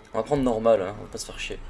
On va prendre normal, hein, on va pas se faire chier.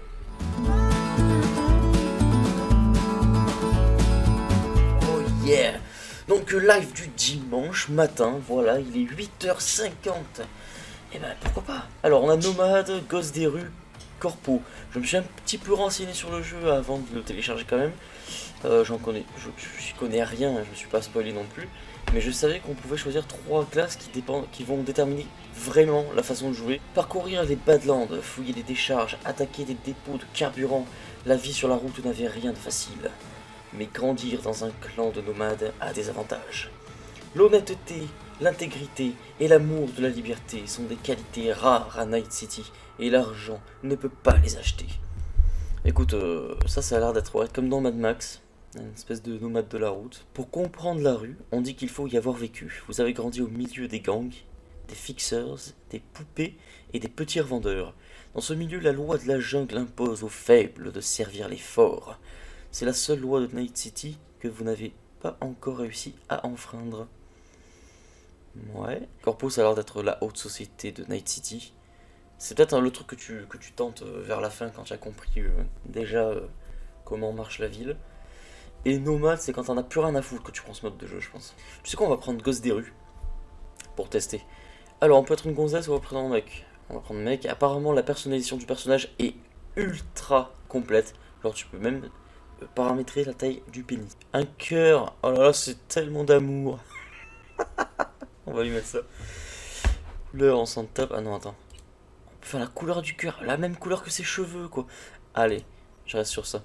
Oh yeah! Donc live du dimanche matin, voilà, il est 8h50. Et ben pourquoi pas? Alors on a Nomade, Gosse des rues, Corpo. Je me suis un petit peu renseigné sur le jeu avant de le télécharger quand même. Je connais rien, je me suis pas spoilé non plus. Mais je savais qu'on pouvait choisir 3 classes qui vont déterminer vraiment la façon de jouer. Parcourir les Badlands, fouiller les décharges, attaquer des dépôts de carburant. La vie sur la route n'avait rien de facile. Mais grandir dans un clan de nomades a des avantages. L'honnêteté, l'intégrité et l'amour de la liberté sont des qualités rares à Night City et l'argent ne peut pas les acheter. Écoute, ça a l'air d'être comme dans Mad Max, une espèce de nomade de la route. Pour comprendre la rue, on dit qu'il faut y avoir vécu. Vous avez grandi au milieu des gangs, des fixers, des poupées et des petits revendeurs. Dans ce milieu, la loi de la jungle impose aux faibles de servir les forts. C'est la seule loi de Night City que vous n'avez pas encore réussi à enfreindre. Ouais. Corpo, ça a l'air d'être la haute société de Night City. C'est peut-être le truc que tu tentes vers la fin quand tu as compris déjà comment marche la ville. Et Nomade, c'est quand t'en as plus rien à foutre que tu prends ce mode de jeu, je pense. Tu sais quoi, on va prendre Gosse des rues pour tester. Alors, on peut être une gonzesse ou on va prendre un mec. On va prendre mec. Apparemment, la personnalisation du personnage est ultra complète. Genre, tu peux même paramétrer la taille du pénis. Un cœur, oh là là, c'est tellement d'amour. On va lui mettre ça. Couleur, on s'en tape. Ah non, attends. On peut faire la couleur du cœur, la même couleur que ses cheveux, quoi. Allez, je reste sur ça.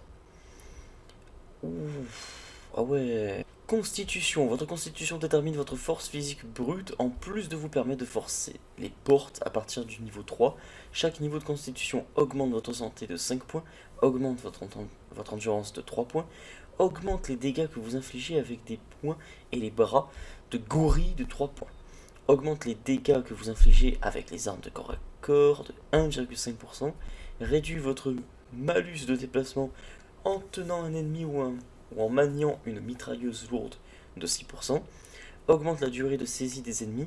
Ouf, ah ouais. Constitution. Votre constitution détermine votre force physique brute en plus de vous permettre de forcer les portes à partir du niveau 3. Chaque niveau de constitution augmente votre santé de 5 points, augmente votre endurance de 3 points, augmente les dégâts que vous infligez avec des poings et les bras de gorille de 3 points, augmente les dégâts que vous infligez avec les armes de corps à corps de 1,5%, réduit votre malus de déplacement en tenant un ennemi ou en maniant une mitrailleuse lourde de 6%, augmente la durée de saisie des ennemis,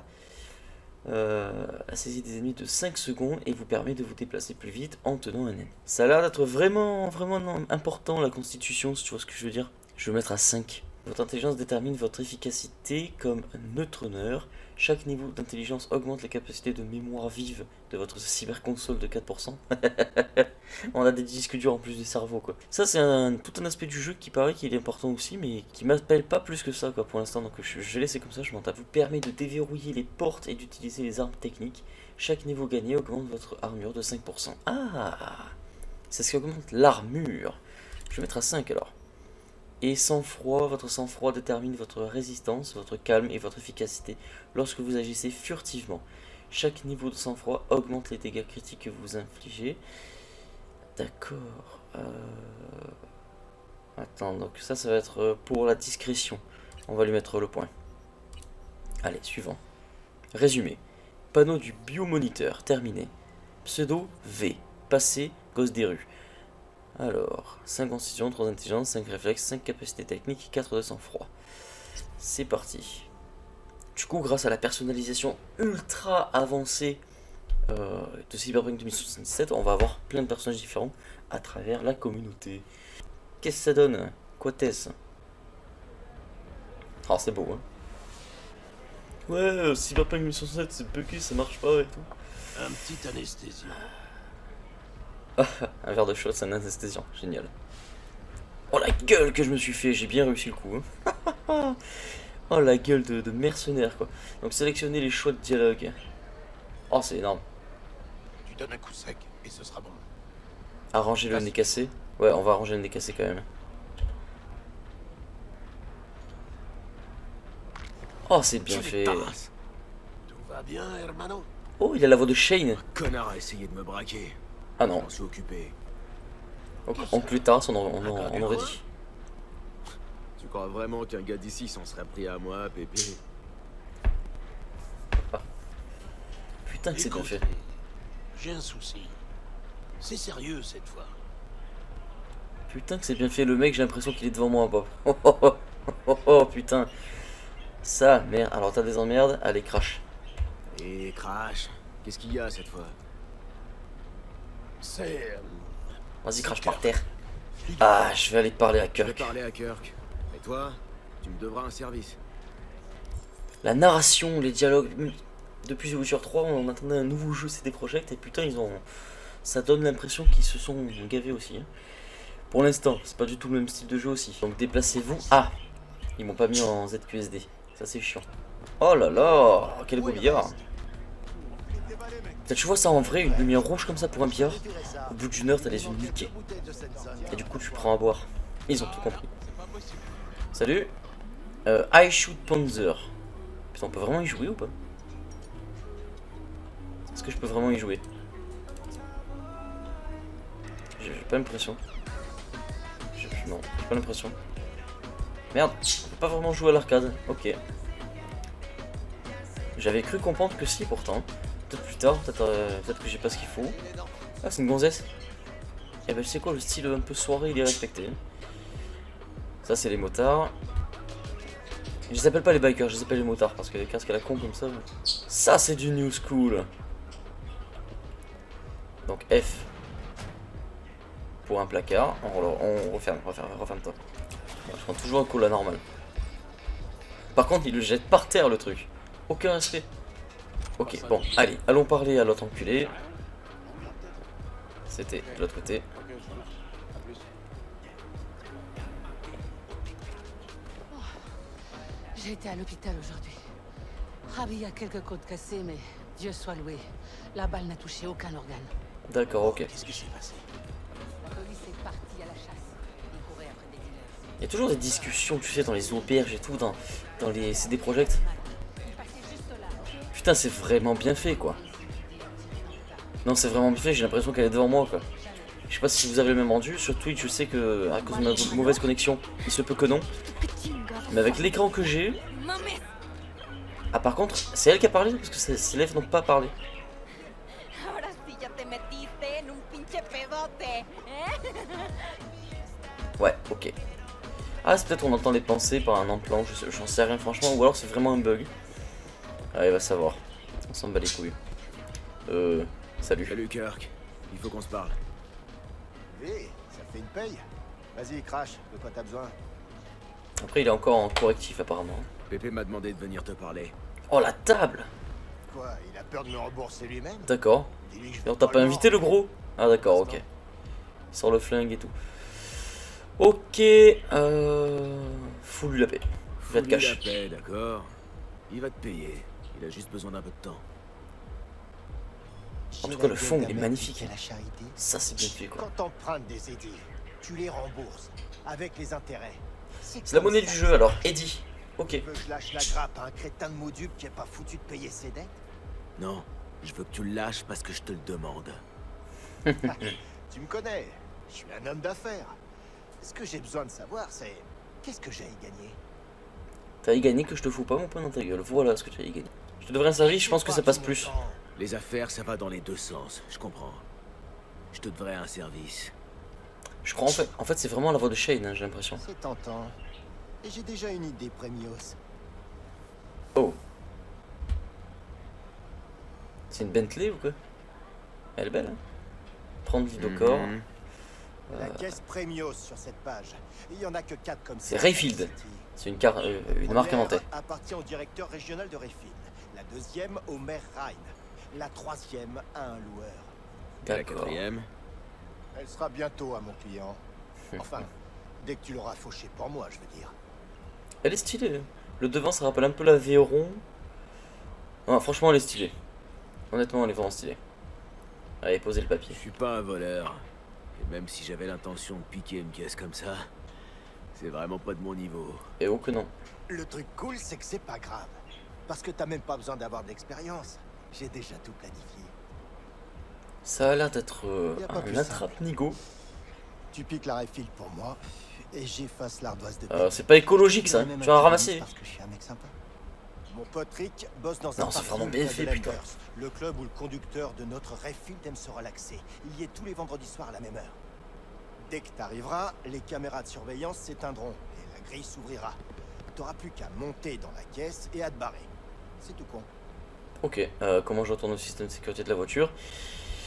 la saisie des ennemis de 5 secondes et vous permet de vous déplacer plus vite en tenant un ennemi. Ça a l'air d'être vraiment important la constitution, si tu vois ce que je veux dire. Je vais mettre à 5. Votre intelligence détermine votre efficacité comme neutroneur. Chaque niveau d'intelligence augmente la capacité de mémoire vive de votre cyberconsole de 4%. On a des disques durs en plus du cerveau, quoi. Ça, c'est tout un aspect du jeu qui paraît qu'il est important aussi, mais qui m'appelle pas plus que ça, quoi, pour l'instant. Donc je vais laisser comme ça, je m'en tape. Vous permet de déverrouiller les portes et d'utiliser les armes techniques. Chaque niveau gagné augmente votre armure de 5%. Ah, c'est ce qui augmente l'armure. Je vais mettre à 5 alors. Et sang-froid, votre sang-froid détermine votre résistance, votre calme et votre efficacité lorsque vous agissez furtivement. Chaque niveau de sang-froid augmente les dégâts critiques que vous infligez. D'accord. Attends, donc ça va être pour la discrétion. On va lui mettre le point. Allez, suivant. Résumé. Panneau du biomoniteur, terminé. Pseudo V. Passé, gosse des rues. Alors, 5 constitution, 3 intelligence, 5 réflexes, 5 capacités techniques, 4 de sang-froid. C'est parti. Du coup, grâce à la personnalisation ultra avancée de Cyberpunk 2077, on va avoir plein de personnages différents à travers la communauté. Qu'est-ce que ça donne? Quoi est-ce? Oh, c'est beau, hein. Ouais, Cyberpunk 2077, c'est bugué, ça marche pas et tout. Un petit anesthésiant. Un verre de shot, c'est un anesthésiant, génial. Oh la gueule que je me suis fait, j'ai bien réussi le coup. Hein. Oh la gueule de mercenaire quoi. Donc sélectionnez les choix de dialogue. Oh c'est énorme. Tu donnes un coup sec et ce sera bon. Arranger le nez cassé. Ouais, on va arranger le nez cassé quand même. Oh c'est bien fait. Tout va bien, hermano? Oh il a la voix de Shane. Un connard a essayé de me braquer. Ah non. On s'est occupé. En plus tard, on aurait dit. Tu crois vraiment qu'un gars d'ici s'en serait pris à moi, Pépé? Putain que c'est bien fait. J'ai un souci. C'est sérieux cette fois. Putain que c'est bien fait, le mec j'ai l'impression qu'il est devant moi. Oh putain. Ça, merde. Alors t'as des emmerdes, allez crash. Et Crash, qu'est-ce qu'il y a cette fois? C'est... Vas-y, crache par terre. Ah, je vais aller parler à Je vais Kirk. parler à Kirk. Et toi, tu me devras un service. La narration, les dialogues. Depuis The Witcher 3, on attendait un nouveau jeu CD Projekt et putain, ils ont. Ça donne l'impression qu'ils se sont gavés aussi. Hein. Pour l'instant, c'est pas du tout le même style de jeu aussi. Donc déplacez-vous. Ah, ils m'ont pas mis en ZQSD. Ça c'est chiant. Oh là là, quel beau billard. Tu vois ça en vrai, une lumière rouge comme ça pour un billard. Au bout d'une heure, t'as les yeux niqués. Et du coup, tu prends à boire. Ils ont tout compris. Salut. I shoot Panzer. Putain, on peut vraiment y jouer ou pas? Est-ce que je peux vraiment y jouer? J'ai pas l'impression. Non, j'ai pas l'impression. Merde, on peut pas vraiment jouer à l'arcade. Ok. J'avais cru comprendre que si pourtant. Peut-être plus tard, peut-être que j'ai pas ce qu'il faut. Ah, c'est une gonzesse. Et ben, c'est quoi le style un peu soirée, il est respecté. Ça, c'est les motards. Je les appelle pas les bikers, je les appelle les motards parce que les casques à la con comme ça. Ça, c'est du new school. Donc F pour un placard. On referme toi. Je prends toujours un coup là normal. Par contre, il le jette par terre le truc. Aucun respect. Ok, bon, allez, allons parler à l'autre enculé. C'était de l'autre côté. J'ai été à l'hôpital aujourd'hui. Ravi a quelques côtes cassées, mais Dieu soit loué. La balle n'a touché aucun organe. D'accord, ok. Qu'est-ce qui s'est passé? La police est partie à la chasse. Ils couraient après des dealers. Il y a toujours des discussions, tu sais, dans les auberges et tout, dans les CD Projekt. Ils passaient juste là, ok? Putain, c'est vraiment bien fait, quoi. Non, c'est vraiment bien fait, j'ai l'impression qu'elle est devant moi, quoi. Je sais pas si vous avez le même rendu, sur Twitch, je sais que, à cause de ma mauvaise connexion, il se peut que non. Mais avec l'écran que j'ai... Ah, par contre, c'est elle qui a parlé, parce que ces lèvres n'ont pas parlé. Ahora sí ya te metiste en un pinche pedote, ¿eh? Ouais, ok. Ah, c'est peut-être on entend les pensées par un implant, j'en sais rien franchement, ou alors c'est vraiment un bug. Allez, va savoir. On s'en bat les couilles. Salut. Salut Kirk. Il faut qu'on se parle. Oui, ça fait une paye. Vas-y, crash, de quoi t'as besoin? Après, il est encore en correctif apparemment. Pépé m'a demandé de venir te parler. Oh, la table! Quoi, il a peur de me rembourser lui-même? D'accord. Dis-lui que je Et vais on t'a pas le invité le vendre. gros? Ah, d'accord, ok. Il sort le flingue et tout. Ok, fous-lui la paix. Je vais te Fous-lui la cacher. paix, d'accord. Il va te payer. Il a juste besoin d'un peu de temps. En tout cas, le fond, il est magnifique. À la charité. Ça, c'est bien fait, quoi. Quand t'empruntes des édits, tu les rembourses avec les intérêts. C'est la monnaie du jeu, alors. Eddie. Ok. Tu veux que je lâche la grappe à un crétin de Modup qui est pas foutu de payer ses dettes? Non, je veux que tu le lâches parce que je te le demande. Tu me connais, je suis un homme d'affaires. Ce que j'ai besoin de savoir, c'est qu'est-ce que j'ai à y gagner? T'as y gagné que je te fous pas mon point dans ta gueule. Voilà ce que tu as y gagné. Je te devrais un service, je pense que ça passe plus. Les affaires, ça va dans les deux sens, je comprends. Je te devrais un service. Je crois en fait c'est vraiment la voix de Shane, hein, j'ai l'impression. C'est tentant. Et j'ai déjà une idée, Premios. Oh. C'est une Bentley ou quoi? Elle est belle, hein. Prendre l'idocor. Mhm. La caisse Premios sur cette page. Il y en a que 4 comme ça. C'est Rayfield. C'est une marque inventée. Appartient au directeur régional de Rayfield. La deuxième au maire Rhine. La troisième à un loueur. Et la D'accord. quatrième? Elle sera bientôt à mon client. Enfin, dès que tu l'auras fauché pour moi, je veux dire. Elle est stylée. Le devant, ça rappelle un peu la Véron. Non, franchement, elle est stylée. Honnêtement, elle est vraiment stylée. Allez, posez le Je papier. suis pas un voleur. Et même si j'avais l'intention de piquer une caisse comme ça, c'est vraiment pas de mon niveau. Et oh que non. Le truc cool, c'est que c'est pas grave. Parce que t'as même pas besoin d'avoir d'expérience. J'ai déjà tout planifié. Ça a l'air d'être Y a pas plus un attrape-nigo. Tu piques la Rayfield pour moi, et j'efface l'ardoise de C'est pas écologique ça. Tu vas en ramasser. Parce que je suis un mec sympa. Mon pote Rick bosse dans Non, un c'est parking vraiment bien près fait, de putain. Landers, le club où le conducteur de notre Rayfield aime se relaxer. Il y est tous les vendredis soirs à la même heure. Dès que t'arriveras, les caméras de surveillance s'éteindront et la grille s'ouvrira. T'auras plus qu'à monter dans la caisse et à te barrer. C'est tout con. Ok, comment je retourne au système de sécurité de la voiture?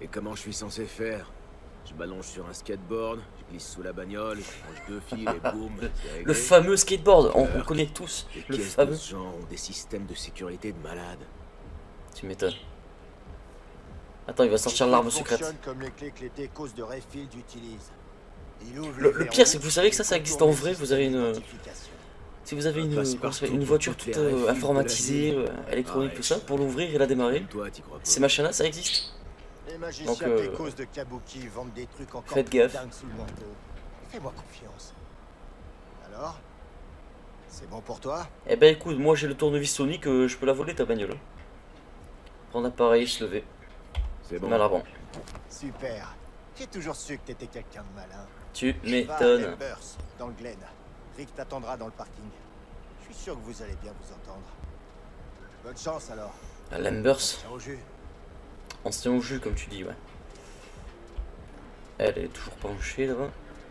Et comment je suis censé faire? Je m'allonge sur un skateboard, je glisse sous la bagnole, je range 2 fils et boum, c'est réglé. Le fameux skateboard, on connaît tous. Les Le pièces fameux. de ce genre ont des systèmes de sécurité de malade. Tu m'étonnes. Attends, il va sortir l'arme secrète. Fonctionne comme les clés que les techos de Rayfield utilisent. Il ouvre Le les pire, c'est que verrous vous savez que ça et existe contourne en vrai. les Vous avez systèmes une... d'identification. Si vous avez Passe une partout une pour voiture toutes les toute Rayfield de la informatisée, ville. électronique, Ouais. tout ça, pour l'ouvrir et la démarrer, Même toi, t'y crois pas. ces machins-là, ça existe. Les magiciens Donc, techos de Kabuki vendent des trucs encore faites plus gaffe. dingues sous le manteau. Fais-moi confiance. Alors? C'est bon pour toi? Eh ben écoute, moi j'ai le tournevis Sonic, je peux la voler ta bagnole. Prendre l'appareil, se lever. C'est bon. Mal avant. Super. J'ai toujours su que t'étais quelqu'un de malin. Tu Va à m'étonnes. Lambers, dans le Glen. Rick t'attendra dans le parking. Je suis sûr que vous allez bien vous entendre. Bonne chance alors. À Lambers, Tiens au jus. on se tient au jus comme tu dis, ouais. Elle est toujours penchée là-bas.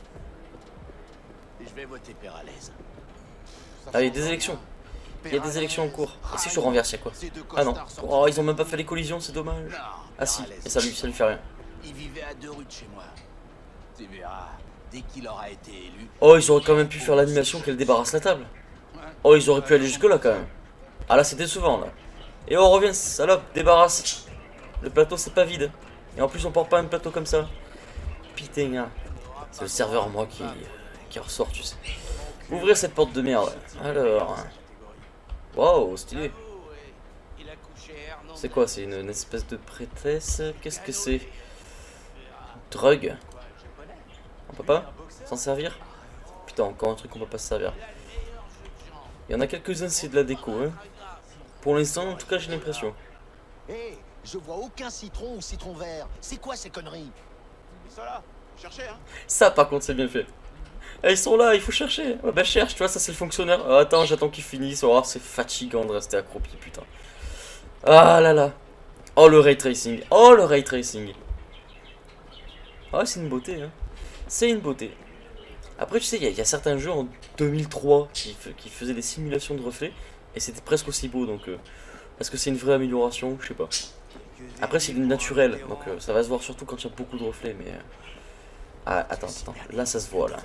Je vais voter Peralez. Ah, il y a des élections. Il y a des élections en cours. Et si je renverse, il y a quoi? Ah non. Oh, ils ont même pas fait les collisions, c'est dommage. Ah si, et ça lui fait rien. Il vivait à 2 rues de chez moi. Tu verras, dès qu'il aura été élu... Oh, ils auraient quand même pu faire l'animation qu'elle débarrasse la table. Oh, ils auraient pu aller jusque là quand même. Ah là, c'était souvent là. Et on revient, salope, débarrasse. Le plateau, c'est pas vide. Et en plus, on porte pas un plateau comme ça. Putain, hein. C'est le serveur, moi, qui ressort, tu sais. Ouvrir cette porte de merde. Alors. Waouh, stylé. C'est quoi? C'est une espèce de prêtresse. Qu'est-ce que c'est? Drug. On peut pas s'en servir? Putain, encore un truc qu'on peut pas se servir. Il y en a quelques-uns, c'est de la déco. Hein. Pour l'instant, en tout cas, j'ai l'impression. Hé, je vois aucun citron ou citron vert. C'est quoi ces conneries? Ça là, cherchez hein. Ça, par contre, c'est bien fait. Eh, ils sont là, il faut chercher. Ouais, bah, cherche, tu vois, ça, c'est le fonctionnaire. Oh, attends, j'attends qu'ils finissent. Oh, c'est fatigant de rester accroupi, putain. Ah là là. Oh, le ray tracing. Oh, le ray tracing. Ah, c'est une beauté, hein. C'est une beauté. Après, tu sais, il y a certains jeux en 2003 qui faisaient des simulations de reflets. Et c'était presque aussi beau, donc... est-ce que c'est une vraie amélioration? Je sais pas. Après, c'est du naturel, donc ça va se voir surtout quand il y a beaucoup de reflets, mais... Ah, attends. Là, ça se voit, là.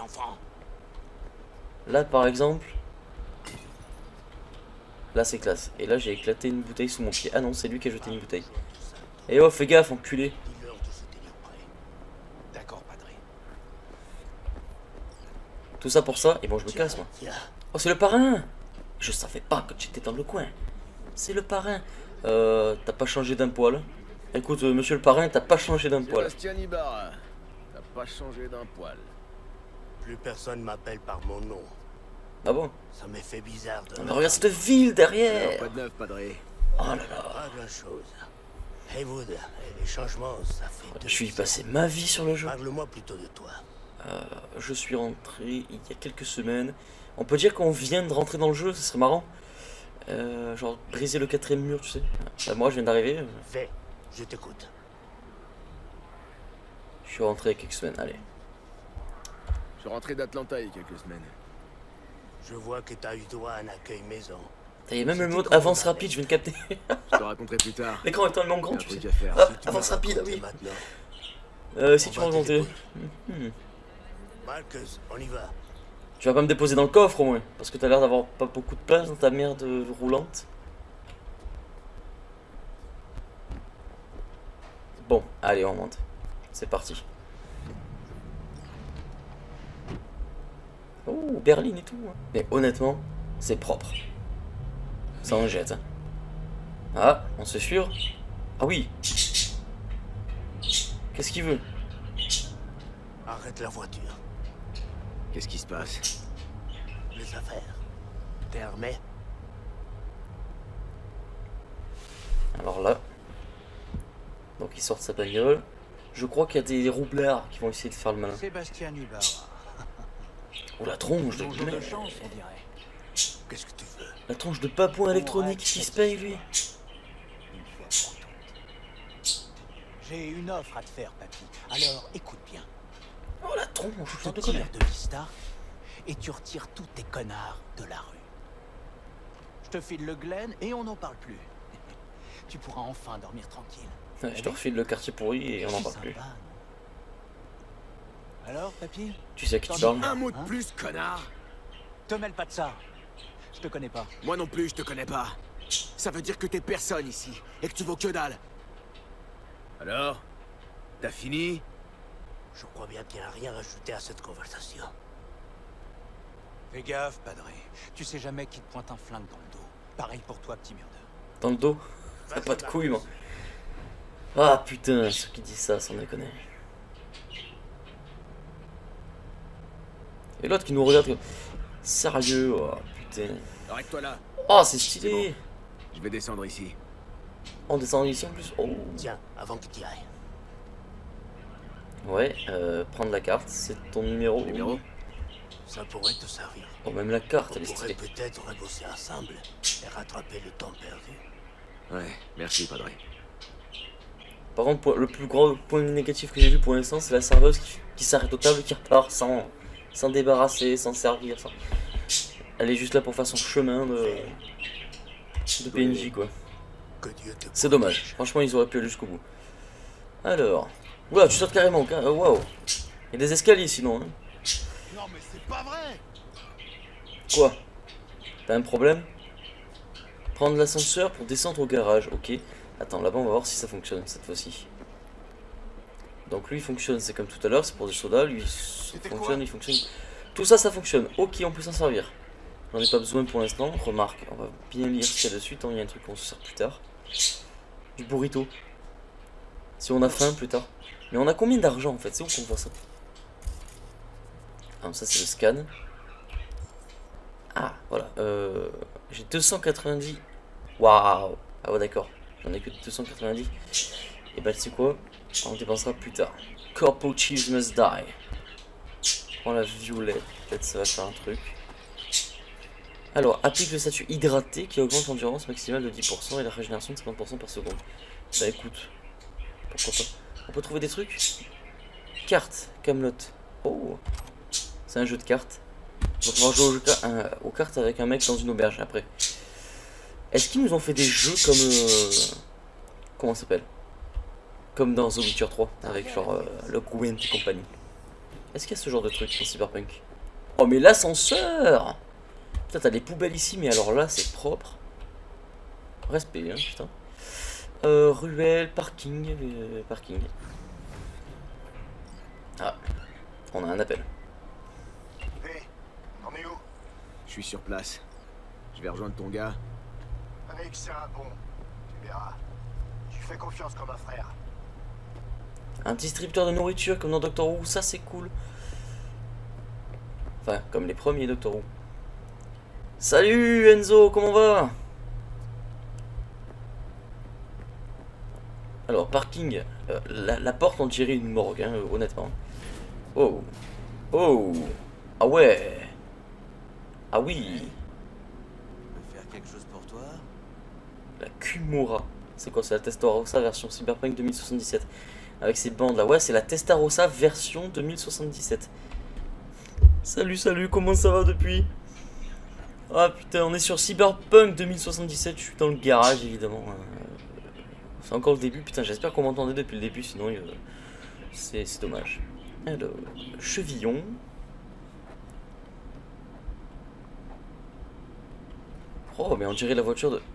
Là, par exemple... Là, c'est classe. Et là, j'ai éclaté une bouteille sous mon pied. Ah non, c'est lui qui a jeté une bouteille. Et oh, fais gaffe, enculé. D'accord, padré. Tout ça pour ça, et bon, je me casse, moi. Oh, c'est le parrain! Je savais pas que tu étais dans le coin. C'est le parrain. T'as pas changé d'un poil. Écoute, monsieur le parrain, t'as pas changé d'un poil. Sébastien Ibarra, t'as pas changé d'un poil. Plus personne m'appelle par mon nom. Ah bon? Ça m'est fait bizarre de... Mais regarde cette ville derrière! Alors, pas de neuf, padré. Oh là là. Pas grand-chose. Haywood, les changements, ça fait... Je suis passé ma vie sur le jeu. Parle-moi plutôt de toi. Je suis rentré il y a quelques semaines. On peut dire qu'on vient de rentrer dans le jeu, ce serait marrant. Genre briser le 4ème mur, tu sais. Bah, moi, je viens d'arriver. Fais, je t'écoute. Je suis rentré il y a quelques semaines, allez. Je suis rentré d'Atlanta il y a quelques semaines. Je vois que t'as eu droit à un accueil maison. Il y a même le mode avance rapide, je viens de capter. Je te raconterai plus tard. L'écran est tellement Il y grand, a un tu sais. truc à faire. Ah, Si tu avance veux rapide, ah raconter oui. maintenant. Si tu On m'as va inventé. t'écouter. Marcus, on y va. Tu vas pas me déposer dans le coffre au moins, parce que t'as l'air d'avoir pas beaucoup de place dans ta merde roulante. Bon, allez, on monte. C'est parti. Oh, berline et tout. Hein. Mais honnêtement, c'est propre. Ça en jette. Hein. Ah, on se sûr. Ah oui. Qu'est-ce qu'il veut? Arrête la voiture. Qu'est-ce qui se passe? Les affaires. T'es armé? Alors là. Donc il sort de sa bagnole. Je crois qu'il y a des roublards qui vont essayer de faire le malin. Sébastien Ibarra. Oh la tronche de Bonjour de merde. chance, on dirait. Qu'est-ce que tu veux? La tronche de papouin électronique qui se paye lui. Une fois pour toutes. J'ai une offre à te faire, papy. Alors, écoute bien. Oh la tronche Je de te connasse. tire de Vista et tu retires tous tes connards de la rue. Je te file le Glen et on n'en parle plus. tu pourras enfin dormir tranquille. Ouais, je te refile le quartier pourri et on n'en parle plus. Sympa, non? Alors, papy? Tu sais à qui tu parles? Un mot de plus, connard! Te mêle pas de ça. Je te connais pas. Moi non plus, je te connais pas. Ça veut dire que t'es personne ici, et que tu vaux que dalle. Alors? T'as fini? Je crois bien qu'il n'y a rien à ajouter à cette conversation. Fais gaffe, Padré. Tu sais jamais qui te pointe un flingue dans le dos. Pareil pour toi, petit merde. Dans le dos? T'as pas de couilles, moi. Ah putain, ceux qui disent ça, sans déconner. Et l'autre qui nous regarde comme... Sérieux, oh putain. Arrête-toi là. Oh, c'est stylé. Je vais descendre ici. On descend ici en plus. Oh. Tiens, avant que tu y ailles. Ouais, prendre la carte, c'est ton numéro. Numéro? Ça pourrait te servir. Oh, même la carte, On elle est pourrait stylée. peut-être rebosser ensemble et rattraper le temps perdu. Ouais, merci, Padré. Par contre, le plus gros point négatif que j'ai vu pour l'instant, c'est la serveuse qui s'arrête au table et qui repart sans débarrasser, sans servir. Elle est juste là pour faire son chemin de PNJ, quoi. Que Dieu te C'est dommage. Franchement, ils auraient pu aller jusqu'au bout. Alors. Oula, tu sautes carrément. Waouh. Il y a des escaliers sinon. Hein. Non mais c'est pas vrai. Quoi? T'as un problème? Prendre l'ascenseur pour descendre au garage. Ok. Attends, là-bas, on va voir si ça fonctionne cette fois-ci. Donc lui, il fonctionne. C'est comme tout à l'heure. C'est pour des sodas. Lui, il fonctionne, il fonctionne. Tout ça, ça fonctionne. Ok, on peut s'en servir. J'en ai pas besoin pour l'instant. Remarque, on va bien lire ce qu'il y a dessus. Tant il y a un truc qu'on se sert plus tard. Du burrito. Si on a faim plus tard. Mais on a combien d'argent en fait? C'est où qu'on voit ça? Ah, ça c'est le scan. Ah, voilà. J'ai 290. Waouh. Ah ouais, d'accord. J'en ai que 290. Et bah, tu sais quoi? On dépensera plus tard. Corpo Cheese Must Die. Je prends la violette. Peut-être ça va faire un truc. Alors, applique le statut hydraté qui augmente l'endurance maximale de 10% et la régénération de 50% par seconde. Bah écoute, pourquoi pas. On peut trouver des trucs. Carte, Camelot. Oh, c'est un jeu de cartes. On va pouvoir jouer aux cartes avec un mec dans une auberge après. Est-ce qu'ils nous ont fait des jeux comme... comment ça s'appelle? Comme dans The Witcher 3, avec genre le Gwent et compagnie. Est-ce qu'il y a ce genre de truc dans Cyberpunk? Oh mais l'ascenseur! Putain, t'as des poubelles ici, mais alors là c'est propre. Respect, hein, putain. Ruelle, parking, parking. Ah, on a un appel. Hé, t'en es où? Je suis sur place. Je vais rejoindre ton gars. Avec ça, bon, tu verras. Tu fais confiance comme un frère. Un distributeur de nourriture comme dans Doctor Who, ça c'est cool. Enfin, comme les premiers Doctor Who. Salut Enzo, comment va? Alors, parking, la porte on dirait une morgue, hein, honnêtement. Oh, oh, ah ouais, ah oui. Je peux faire quelque chose pour toi? La Kumura, c'est quoi? C'est la Testarossa version Cyberpunk 2077. Avec ces bandes là, ouais, c'est la Testarossa version 2077. Salut, salut, comment ça va depuis? Ah putain, on est sur Cyberpunk 2077, je suis dans le garage évidemment. C'est encore le début, putain, j'espère qu'on m'entendait depuis le début, sinon c'est dommage. Alors, chevillon. Oh, mais on dirait la voiture de...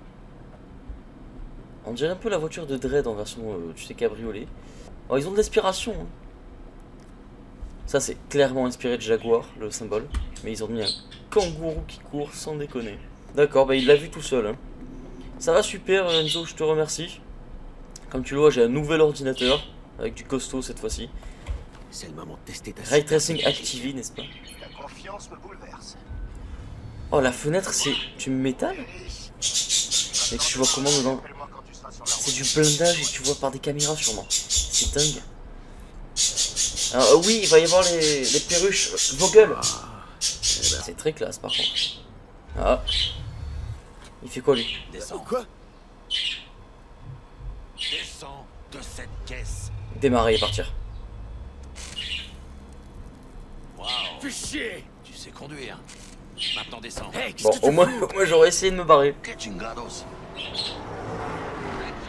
On dirait un peu la voiture de Dredd en version, tu sais, cabriolet. Oh, ils ont de l'aspiration. Hein. Ça, c'est clairement inspiré de Jaguar, le symbole. Mais ils ont mis un kangourou qui court, sans déconner. D'accord, bah il l'a vu tout seul. Hein. Ça va super, Enzo, je te remercie. Comme tu le vois, j'ai un nouvel ordinateur, avec du costaud cette fois-ci. C'est le moment de tester ta Ray Tracing activé, n'est-ce pas? La confiance me bouleverse. Oh, la fenêtre, c'est du métal? Et tu vois comment dedans? C'est du blindage et tu vois par des caméras sûrement. C'est dingue. Alors, oui, il va y avoir les perruches. Vos gueules. C'est très classe par contre. Ah. Il fait quoi lui? Descends. Quoi? Descends de cette caisse. Démarrer et partir. Waouh. Fais chier! Tu sais conduire. Maintenant descends. Hey, qu'est-ce Bon, que tu au moins fous? j'aurais essayé de me barrer. Que chingados.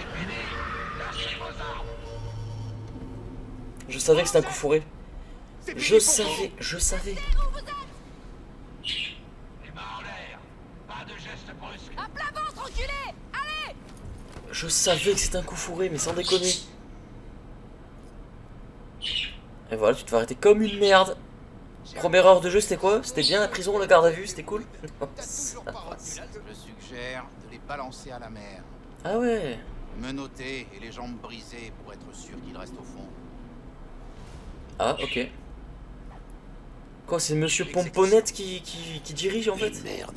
Je savais que c'était un coup fourré. Je savais. À plat ventre, enculé! Allez! Je savais que c'était un coup fourré, mais sans déconner. Et voilà, tu te vas arrêter comme une merde. Première heure de jeu, c'était quoi? C'était bien la prison, la garde à vue, c'était cool. Je suggère de les balancer à la mer. Ah ouais. Menottés et les jambes brisées pour être sûr qu'ils restent au fond. Ah, ok. Quoi, c'est Monsieur Pomponnette qui dirige en fait? Merde.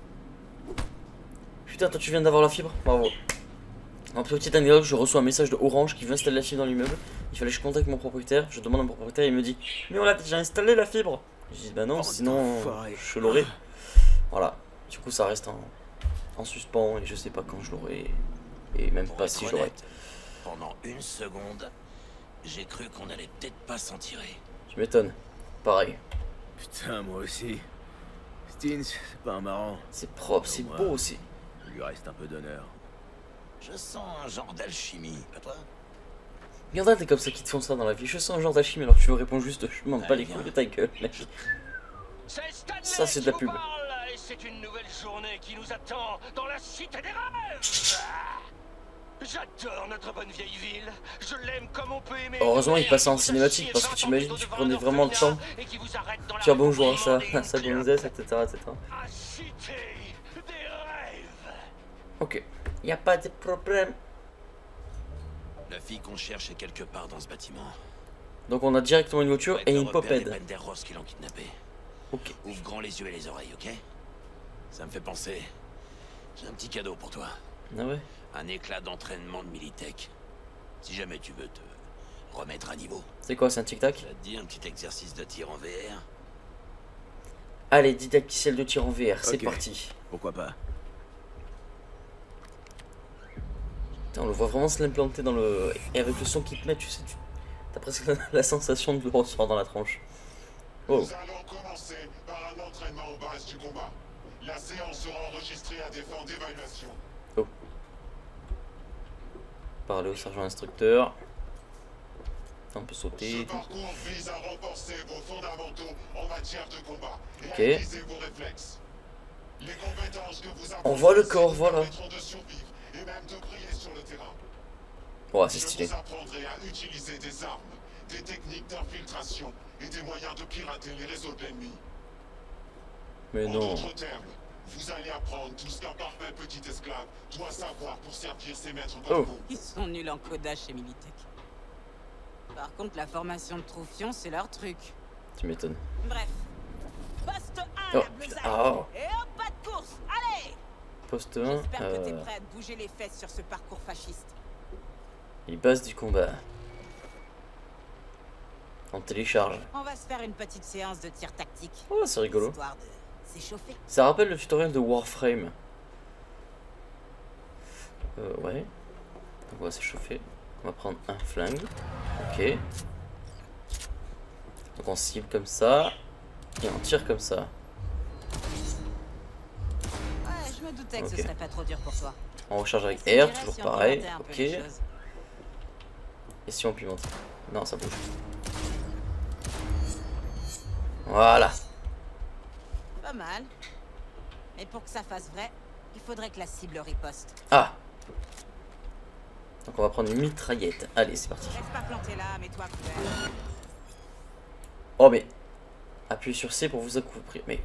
Putain, toi tu viens d'avoir la fibre? Bravo. En petite anecdote, je reçois un message de Orange qui veut installer la fibre dans l'immeuble. Il fallait que je contacte mon propriétaire. Je demande à mon propriétaire, il me dit mais on l'a déjà installé la fibre. Je dis bah non, sinon je l'aurai. Voilà. Du coup, ça reste en suspens et je sais pas quand je l'aurai. Et même pas si je l'aurai. Pendant une seconde, j'ai cru qu'on allait peut-être pas s'en tirer. Tu m'étonnes. Pareil. Putain, moi aussi. Stins, c'est pas un marrant. C'est propre, c'est beau aussi. Il lui reste un peu d'honneur. Je sens un genre d'alchimie, pas toi? Regarde, t'es comme ça qui te font ça dans la vie. Je sens un genre d'alchimie alors que tu me réponds juste je m'en bats les couilles de ta gueule, mec. Ça, c'est de la pub. Et c'est une nouvelle journée qui nous attend dans la cité des rêves. J'adore notre bonne vieille ville. Je l'aime comme on peut aimer. Heureusement, il passait en cinématique parce que tu imagines, tu prenais vraiment le temps. Tiens, bonjour, ça gonzesse, etc. Ok, y a pas de problème. La fille qu'on cherche est quelque part dans ce bâtiment. Donc on a directement une voiture et une popette. Qui l'ont kidnappé. Ok. Ouvre grand les yeux et les oreilles, ok? Ça me fait penser. J'ai un petit cadeau pour toi. Ah ouais? Un éclat d'entraînement de Militech. Si jamais tu veux te remettre à niveau. C'est quoi, c'est un tic-tac? Ça te dit un petit exercice de tir en VR? Allez, didacticiel de tir en VR, c'est parti. Pourquoi pas? Putain, on le voit vraiment se l'implanter dans le... Et avec le son qu'il te met, tu sais, t'as presque la sensation de le recevoir dans la tronche. Oh. Nous allons commencer par un entraînement aux bases du combat. La séance sera enregistrée à des fins d'évaluation. Oh. Parler au sergent instructeur. On peut sauter. Ce parcours vise à renforcer vos fondamentaux en matière de combat et à utiliser vos réflexes. Les compétences que vous on voit le corps, voilà. de survivre et même de briller sur le terrain. Oh, c'est stylé. Je vous apprendrai à utiliser des armes, des techniques d'infiltration et des moyens de pirater les réseaux de l'ennemi. Mais en non. d'autres termes, vous allez apprendre tout ce qu'un parfait petit esclave doit savoir pour servir ses maîtres comme vous. Ils sont nuls en codage chez Militech. Par contre, la formation de Troufion, c'est leur truc. Tu m'étonnes. Bref. Poste 1, oh, la putain. Bleusaille. Et hop, pas de course. Allez. Poste 1. J'espère que t'es prêt à te bouger les fesses sur ce parcours fasciste. Les bases du combat. On télécharge. On va se faire une petite séance de tir tactique. Oh, c'est rigolo. Histoire de s'échauffer. Ça rappelle le tutoriel de Warframe. Ouais. Donc on va s'échauffer. On va prendre un flingue. Ok. Donc on cible comme ça. Et on tire comme ça. Ouais, je me doutais que ce serait pas trop dur pour toi. On recharge avec R, toujours pareil. Ok. Et si on pimente? Non, ça bouge. Voilà. Pas mal. Mais pour que ça fasse vrai, il faudrait que la cible riposte. Ah. Donc on va prendre une mitraillette. Allez, c'est parti. Reste pas planté là, mets-toi couvert. Oh mais... Appuyez sur C pour vous accoupler. Mais...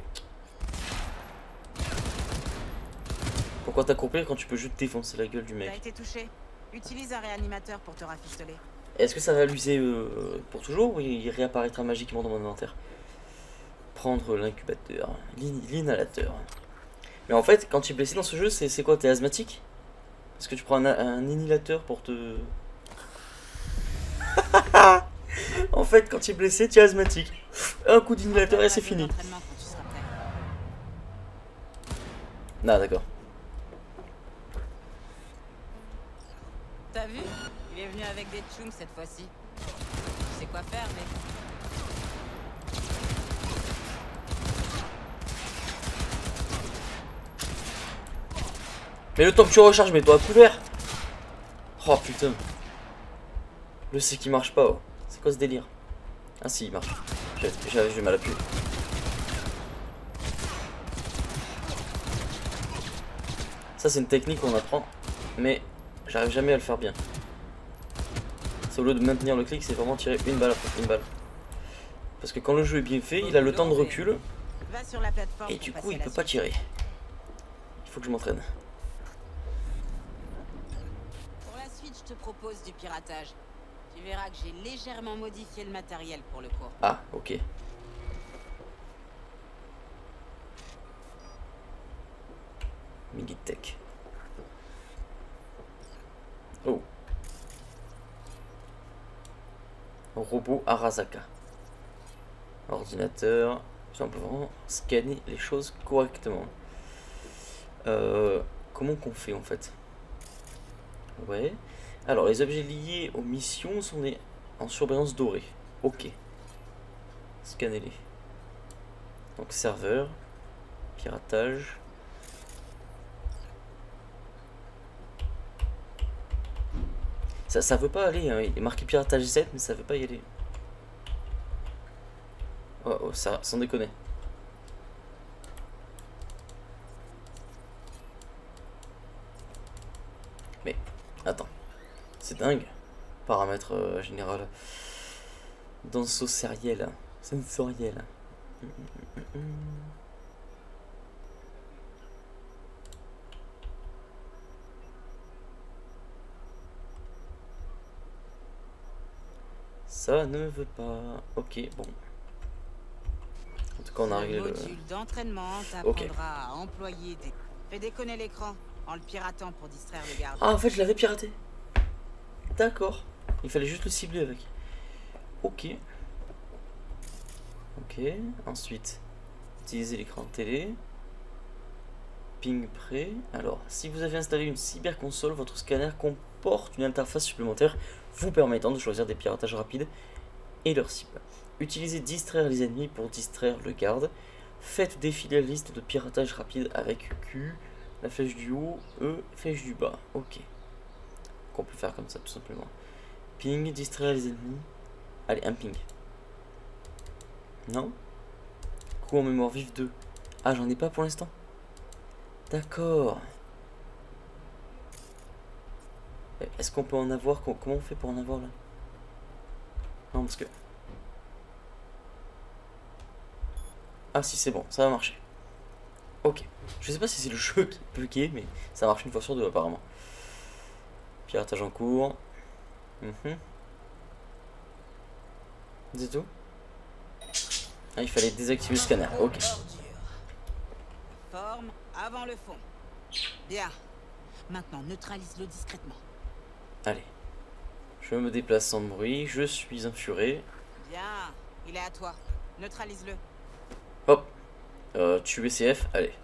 Pourquoi t'accouplir quand tu peux juste défoncer la gueule du mec? T'as été touché. Utilise un réanimateur pour te rafistoler. Est-ce que ça va l'user pour toujours ou il réapparaîtra magiquement dans mon inventaire? Prendre l'incubateur, l'inhalateur. Mais en fait, quand tu es blessé dans ce jeu, c'est quoi? T'es asthmatique? Est-ce que tu prends un inhalateur pour te... En fait, quand tu es blessé, tu es asthmatique. Un coup d'inhalateur et c'est fini. Ah, d'accord. T'as vu? Il est venu avec des tchoums cette fois-ci. Tu sais quoi faire, mec. Mais le temps que tu recharges, mets-toi à couvert. Oh putain. Le C qui marche pas, oh. C'est quoi ce délire? Ah si, il marche. J'avais du mal à appuyer. Ça c'est une technique qu'on apprend, mais j'arrive jamais à le faire bien. C'est au lieu de maintenir le clic, c'est vraiment tirer une balle après une balle. Parce que quand le jeu est bien fait, il a le temps de recul. Et du coup, il peut pas tirer. Il faut que je m'entraîne. Pour la suite, je te propose du piratage. Tu verras que j'ai légèrement modifié le matériel pour le cours. Ah, ok. Militech. Oh. Robot Arasaka. Ordinateur. On peut vraiment scanner les choses correctement. Comment qu'on fait en fait? Ouais. Alors les objets liés aux missions sont en surbrillance dorée. Ok. Scannez-les. Donc serveur. Piratage. Ça veut pas aller, hein. Il est marqué piratage 7 mais ça veut pas y aller. Oh, ça, sans déconner. Mais, attends. C'est dingue. Paramètre général. Sensoriel. Sensoriel. Ça ne veut pas. Ok, bon. En tout cas, on a réglé le module d'entraînement t'apprendra à employer des... Fais déconner l'écran en le piratant pour distraire le garde. Ah, en fait, je l'avais piraté. D'accord. Il fallait juste le cibler avec. Ok. Ok. Ensuite, utiliser l'écran télé. Ping prêt. Alors, si vous avez installé une cyberconsole, votre scanner comporte une interface supplémentaire vous permettant de choisir des piratages rapides et leur cible. Utilisez distraire les ennemis pour distraire le garde. Faites défiler la liste de piratage rapide avec Q, la flèche du haut, E, flèche du bas. Ok. Qu'on peut faire comme ça tout simplement. Ping, distraire les ennemis. Allez, un ping. Non. Coup en mémoire vive 2. Ah, j'en ai pas pour l'instant. D'accord. Est-ce qu'on peut en avoir? Comment on fait pour en avoir là? Non, parce que... Ah si, c'est bon, ça va marcher. Ok. Je sais pas si c'est le jeu qui est bugué, mais ça marche une fois sur deux apparemment. Piratage en cours. C'est tout? Ah, il fallait désactiver le scanner. Ok. Forme avant le fond. Bien. Maintenant, neutralise-le discrètement. Allez. Je me déplace sans bruit. Je suis un furet. Bien. Il est à toi. Neutralise-le. Hop. Tuer CF. Allez.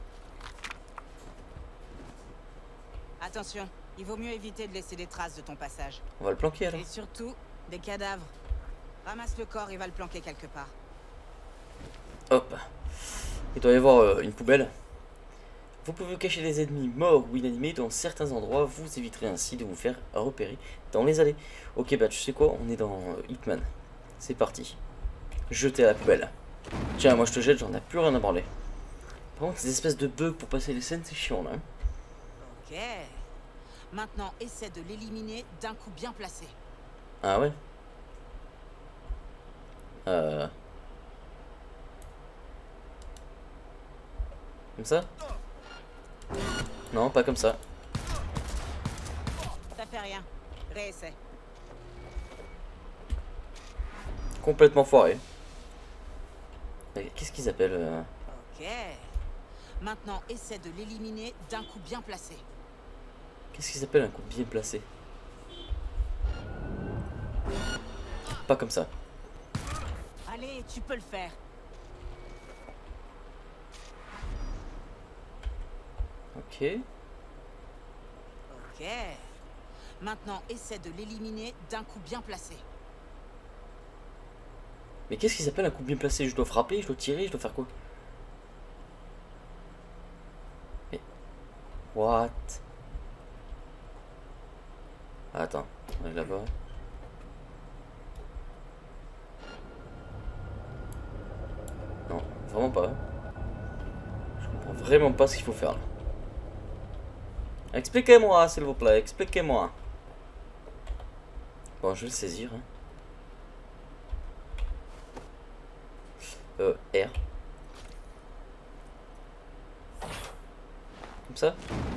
Attention. Il vaut mieux éviter de laisser des traces de ton passage. On va le planquer alors. Et surtout, des cadavres. Ramasse le corps et va le planquer quelque part. Hop. Il doit y avoir une poubelle. Vous pouvez cacher des ennemis morts ou inanimés dans certains endroits. Vous éviterez ainsi de vous faire repérer dans les allées. Ok, bah tu sais quoi, on est dans Hitman. C'est parti. Jeter à la poubelle. Tiens, moi je te jette, j'en ai plus rien à branler. Par contre, ces espèces de bugs pour passer les scènes, c'est chiant là. Ok. Maintenant, essaie de l'éliminer d'un coup bien placé. Ah ouais. Comme ça? Non, pas comme ça. Ça fait rien. Réessaie. Complètement foiré. Qu'est-ce qu'ils appellent Ok. Maintenant, essaie de l'éliminer d'un coup bien placé. Qu'est-ce qu'ils appellent un coup bien placé? Pas comme ça. Allez, tu peux le faire. Ok. Ok. Maintenant, essaie de l'éliminer d'un coup bien placé. Mais qu'est-ce qu'ils appellent un coup bien placé? Je dois frapper, je dois tirer, je dois faire quoi? Mais... What? Attends, on est là-bas. vraiment pas. Je comprends vraiment pas ce qu'il faut faire là. Expliquez-moi, s'il vous plaît, expliquez-moi. Bon, je vais le saisir. R. Comme ça.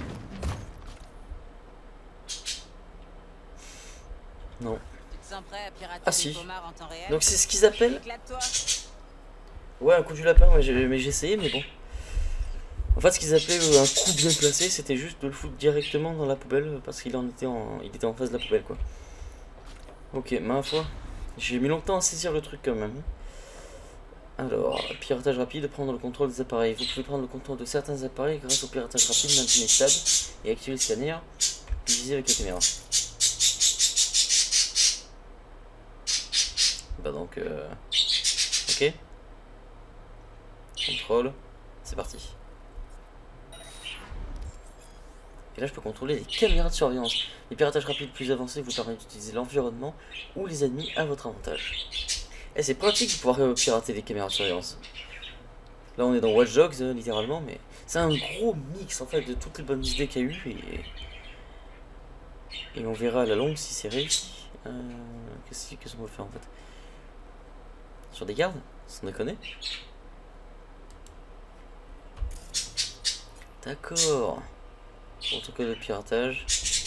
Non. Ah si. Donc c'est ce qu'ils appellent. Ouais, un coup du lapin, ouais, mais j'ai essayé, mais bon. En fait, ce qu'ils appelaient un coup bien placé, c'était juste de le foutre directement dans la poubelle parce qu'il était en face de la poubelle, quoi. Ok, ma foi, j'ai mis longtemps à saisir le truc quand même. Alors, piratage rapide, prendre le contrôle des appareils. Vous pouvez prendre le contrôle de certains appareils grâce au piratage rapide, maintenir stable et activer le scanner, viser avec la caméra. Bah donc, ok. Contrôle, c'est parti. Et là je peux contrôler les caméras de surveillance. Les piratages rapides plus avancés vous permettent d'utiliser l'environnement ou les ennemis à votre avantage. Et c'est pratique de pouvoir pirater les caméras de surveillance. Là on est dans Watch Dogs littéralement, mais c'est un gros mix en fait de toutes les bonnes idées qu'il y a eu et on verra à la longue si c'est réussi. Qu'est-ce qu'on peut faire en fait? Sur des gardes? Sans déconner. D'accord. Protocole de piratage.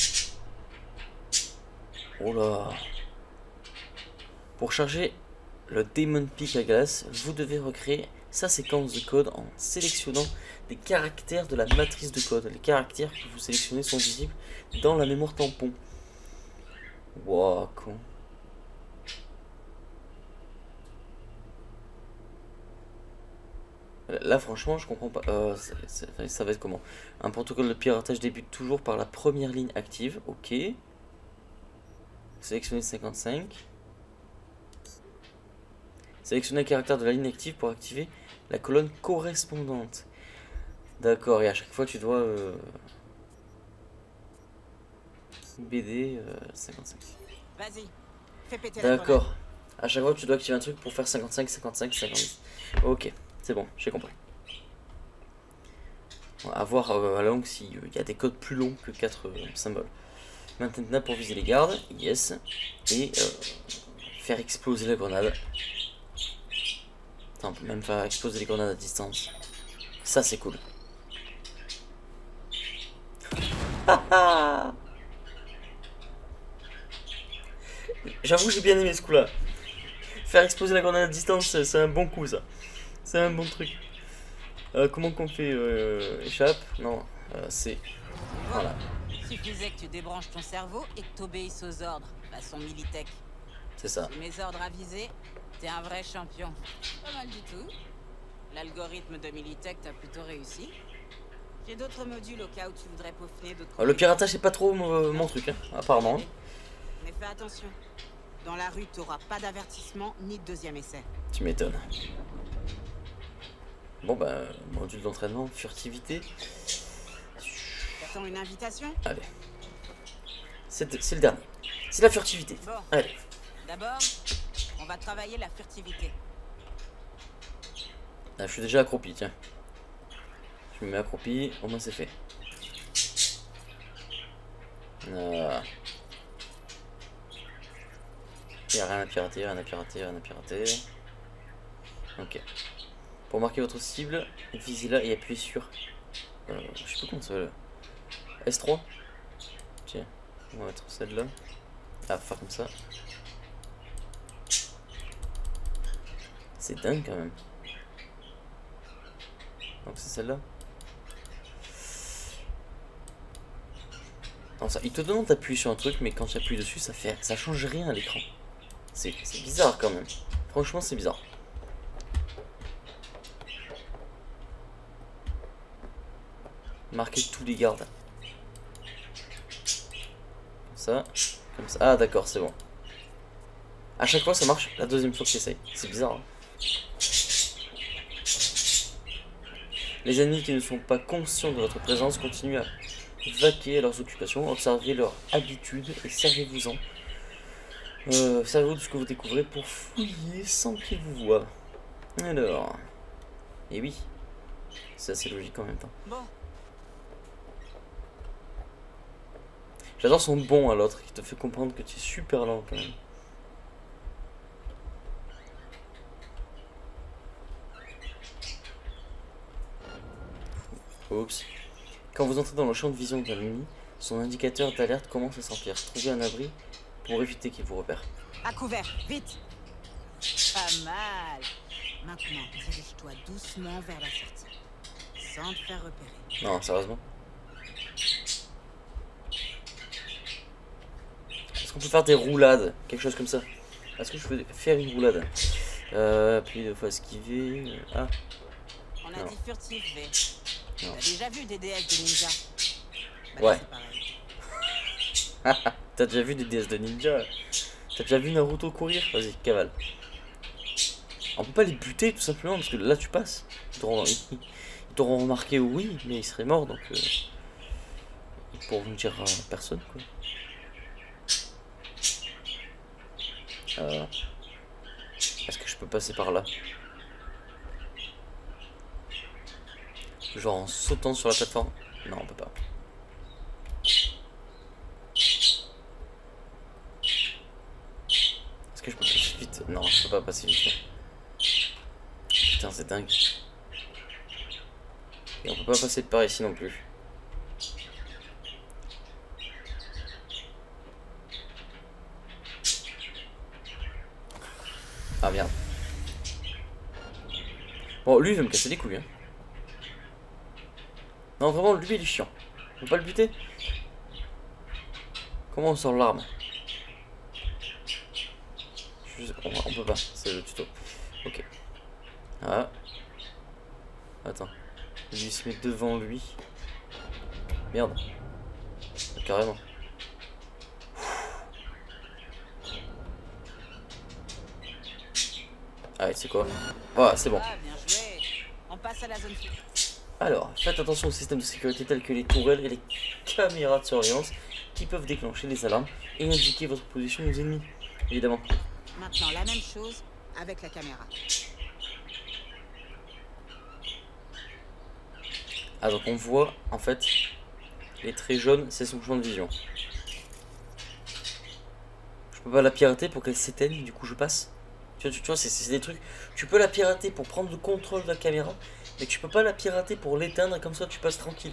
Oh là. Pour charger le Demon Peak à glace, vous devez recréer sa séquence de code en sélectionnant des caractères de la matrice de code. Les caractères que vous sélectionnez sont visibles dans la mémoire tampon. Wow, con. Là franchement je comprends pas, ça va être comment? Un protocole de piratage débute toujours par la première ligne active, ok. Sélectionnez 55. Sélectionnez un caractère de la ligne active pour activer la colonne correspondante. D'accord, et à chaque fois tu dois BD 55. Vas-y, fais péter. D'accord, à chaque fois tu dois activer un truc pour faire 55, 55, 50. Ok. C'est bon, j'ai compris. On va voir à la longue s'il y a des codes plus longs que 4 symboles. Maintenant pour viser les gardes, yes. Et faire exploser la grenade. Attends, on peut même faire exploser les grenades à distance. Ça c'est cool. J'avoue j'ai bien aimé ce coup là. Faire exploser la grenade à distance, c'est un bon coup ça. C'est un bon truc. Comment qu'on fait échappe? Non, c'est... Voilà. Suffisait que tu débranches ton cerveau et que t'obéisses aux ordres, façon Militech. C'est ça. Si mes ordres avisés, t'es un vrai champion. Pas mal du tout. L'algorithme de Militech t'a plutôt réussi. J'ai d'autres modules au cas où tu voudrais peaufiner d'autres... Le piratage c'est pas trop mon truc, hein, apparemment. Mais fais attention. Dans la rue, t'auras pas d'avertissement ni de deuxième essai. Tu m'étonnes. Bon bah, module d'entraînement, furtivité. T'attends une invitation? Allez. C'est le dernier. C'est la furtivité. Bon. Allez. D'abord, on va travailler la furtivité. Ah, je suis déjà accroupi, tiens. Je me mets accroupi, au moins c'est fait. Y'a rien à pirater, rien à pirater, rien à pirater. Ok. Pour marquer votre cible, visez là et appuyez sur... je sais pas comment ça va là. S3. Tiens, on va mettre celle-là. Ah, faire comme ça. C'est dingue quand même. Donc c'est celle-là. Non, ça, il te demande d'appuyer sur un truc, mais quand tu appuies dessus, ça change rien à l'écran. C'est bizarre quand même. Franchement, c'est bizarre. Marquer tous les gardes. Comme ça. Ah d'accord, c'est bon. À chaque fois ça marche la deuxième fois que j'essaye. C'est bizarre. Hein. Les ennemis qui ne sont pas conscients de votre présence continuent à vaquer à leurs occupations. Observez leurs habitudes et servez-vous-en. Servez-vous de ce que vous découvrez pour fouiller sans qu'ils vous voient. Alors... Et oui, c'est assez logique en même temps. Bon. J'adore son bon à l'autre qui te fait comprendre que tu es super lent quand même. Oups. Quand vous entrez dans le champ de vision de l'ennemi, son indicateur d'alerte commence à s'emplir. Trouvez un abri pour éviter qu'il vous repère. À couvert, vite. Pas mal. Maintenant, dirige-toi doucement vers la sortie, sans te faire repérer. Non, sérieusement. Est-ce qu'on peut faire des roulades? Quelque chose comme ça. Est-ce que je peux faire une roulade? Puis deux fois esquiver. Ah. On a Non. dit furtif, V. Non. T'as déjà vu des DS de ninja? Ouais. C'est pareil. T'as déjà vu des DS de ninja? T'as déjà vu Naruto courir? Vas-y, cavale. On peut pas les buter tout simplement parce que là tu passes. Ils t'auront remarqué, oui, mais ils seraient morts donc. Ils pourront dire à personne quoi. Est-ce que je peux passer par là? Genre en sautant sur la plateforme? Non, on peut pas. Est-ce que je peux passer vite? Non, je peux pas passer vite. Putain, c'est dingue. Et on peut pas passer de par ici non plus. Ah merde. Bon, lui il veut me casser les couilles. Hein. Non, vraiment, lui il est chiant. On peut pas le buter? Comment on sort l'arme? On peut pas, c'est le tuto. Ok. Ah. Attends. Lui il se met devant lui. Merde. Carrément. Ah, c'est quoi? Oh, c'est bon. Ah, bien joué. On passe à la zone suivante. Alors, faites attention aux systèmes de sécurité tels que les tourelles et les caméras de surveillance qui peuvent déclencher les alarmes et indiquer votre position aux ennemis, évidemment. Maintenant, la même chose avec la caméra. Ah, donc on voit, en fait, les traits jaunes, c'est son champ de vision. Je peux pas la pirater pour qu'elle s'éteigne, du coup je passe. Tu vois, c'est des trucs. Tu peux la pirater pour prendre le contrôle de la caméra, mais tu peux pas la pirater pour l'éteindre, comme ça tu passes tranquille.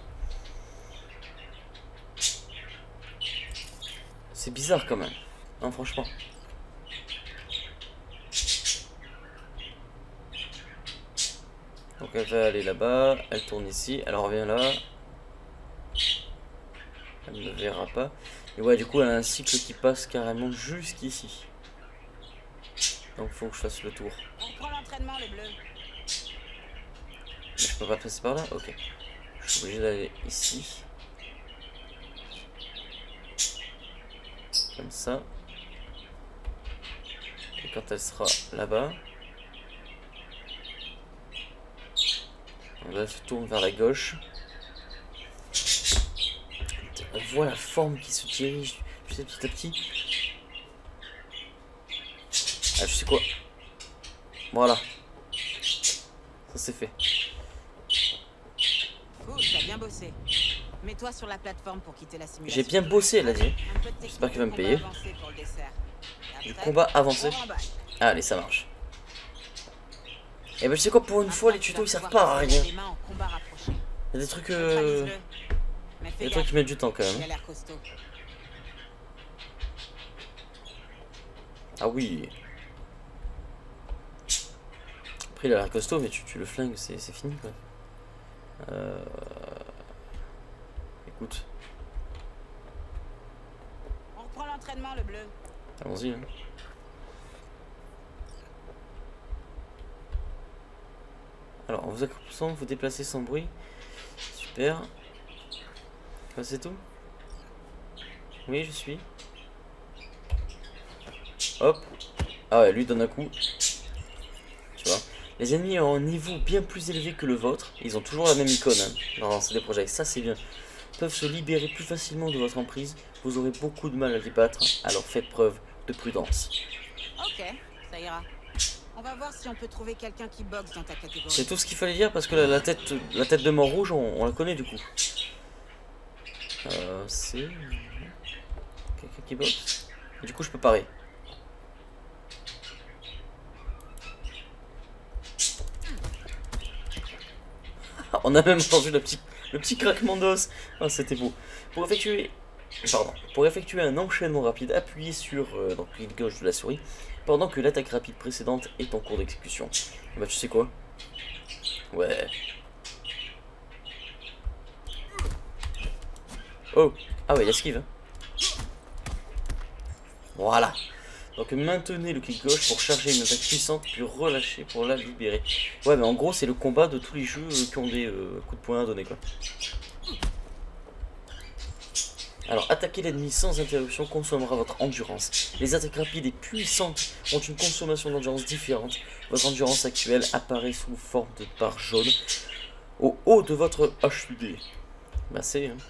C'est bizarre quand même. Non, franchement. Donc elle va aller là-bas, elle tourne ici, elle revient là. Elle ne verra pas. Et ouais, du coup elle a un cycle qui passe carrément jusqu'ici. Donc faut que je fasse le tour. On prend l'entraînement, les bleus. Mais je peux pas passer par là? Ok. Je suis obligé d'aller ici. Comme ça. Et quand elle sera là-bas. Là, elle se tourne vers la gauche. On voit la forme qui se dirige, tu sais, petit à petit. Ah, je sais quoi. Voilà. Ça c'est fait. Cool, t'as bien bossé. Mets-toi sur la plateforme pour quitter la simulation. J'ai bien bossé, elle a dit. J'espère qu'il va me payer. Du combat avancé. Allez, ça marche. Et ben, je sais quoi, pour une fois, les tutos ils servent pas à rien. Il y a des trucs. Il y a des trucs qui mettent du temps quand même. Ah oui. Après, il a l'air costaud, mais tu le flingues, c'est fini quoi. Écoute. On reprend l'entraînement, le bleu. Allons-y. Hein. Alors, en vous accroupissant, vous déplacez sans bruit. Super. C'est tout? Oui, je suis. Hop. Ah ouais, lui donne un coup. Tu vois. Les ennemis ont un niveau bien plus élevé que le vôtre. Ils ont toujours la même icône hein, dans CD Projekt. Ça, c'est bien. Peuvent se libérer plus facilement de votre emprise. Vous aurez beaucoup de mal à les battre. Alors faites preuve de prudence. Ok, ça ira. On va voir si on peut trouver quelqu'un qui boxe dans ta catégorie. C'est tout ce qu'il fallait dire parce que la tête de mort rouge, on la connaît du coup. C'est quelqu'un qui boxe. Du coup, je peux parer. On a même entendu le petit craquement d'os. Ah, c'était beau. Pour effectuer un enchaînement rapide, appuyez sur donc clic gauche de la souris pendant que l'attaque rapide précédente est en cours d'exécution. Bah tu sais quoi? Ouais. Oh. Ah ouais, il esquive. Hein. Voilà. Donc maintenez le clic gauche pour charger une attaque puissante, puis relâcher pour la libérer. Ouais, mais en gros, c'est le combat de tous les jeux qui ont des coups de poing à donner, quoi. Alors, attaquer l'ennemi sans interruption consommera votre endurance. Les attaques rapides et puissantes ont une consommation d'endurance différente. Votre endurance actuelle apparaît sous forme de barre jaune au haut de votre HUD. Bah c'est... Hein.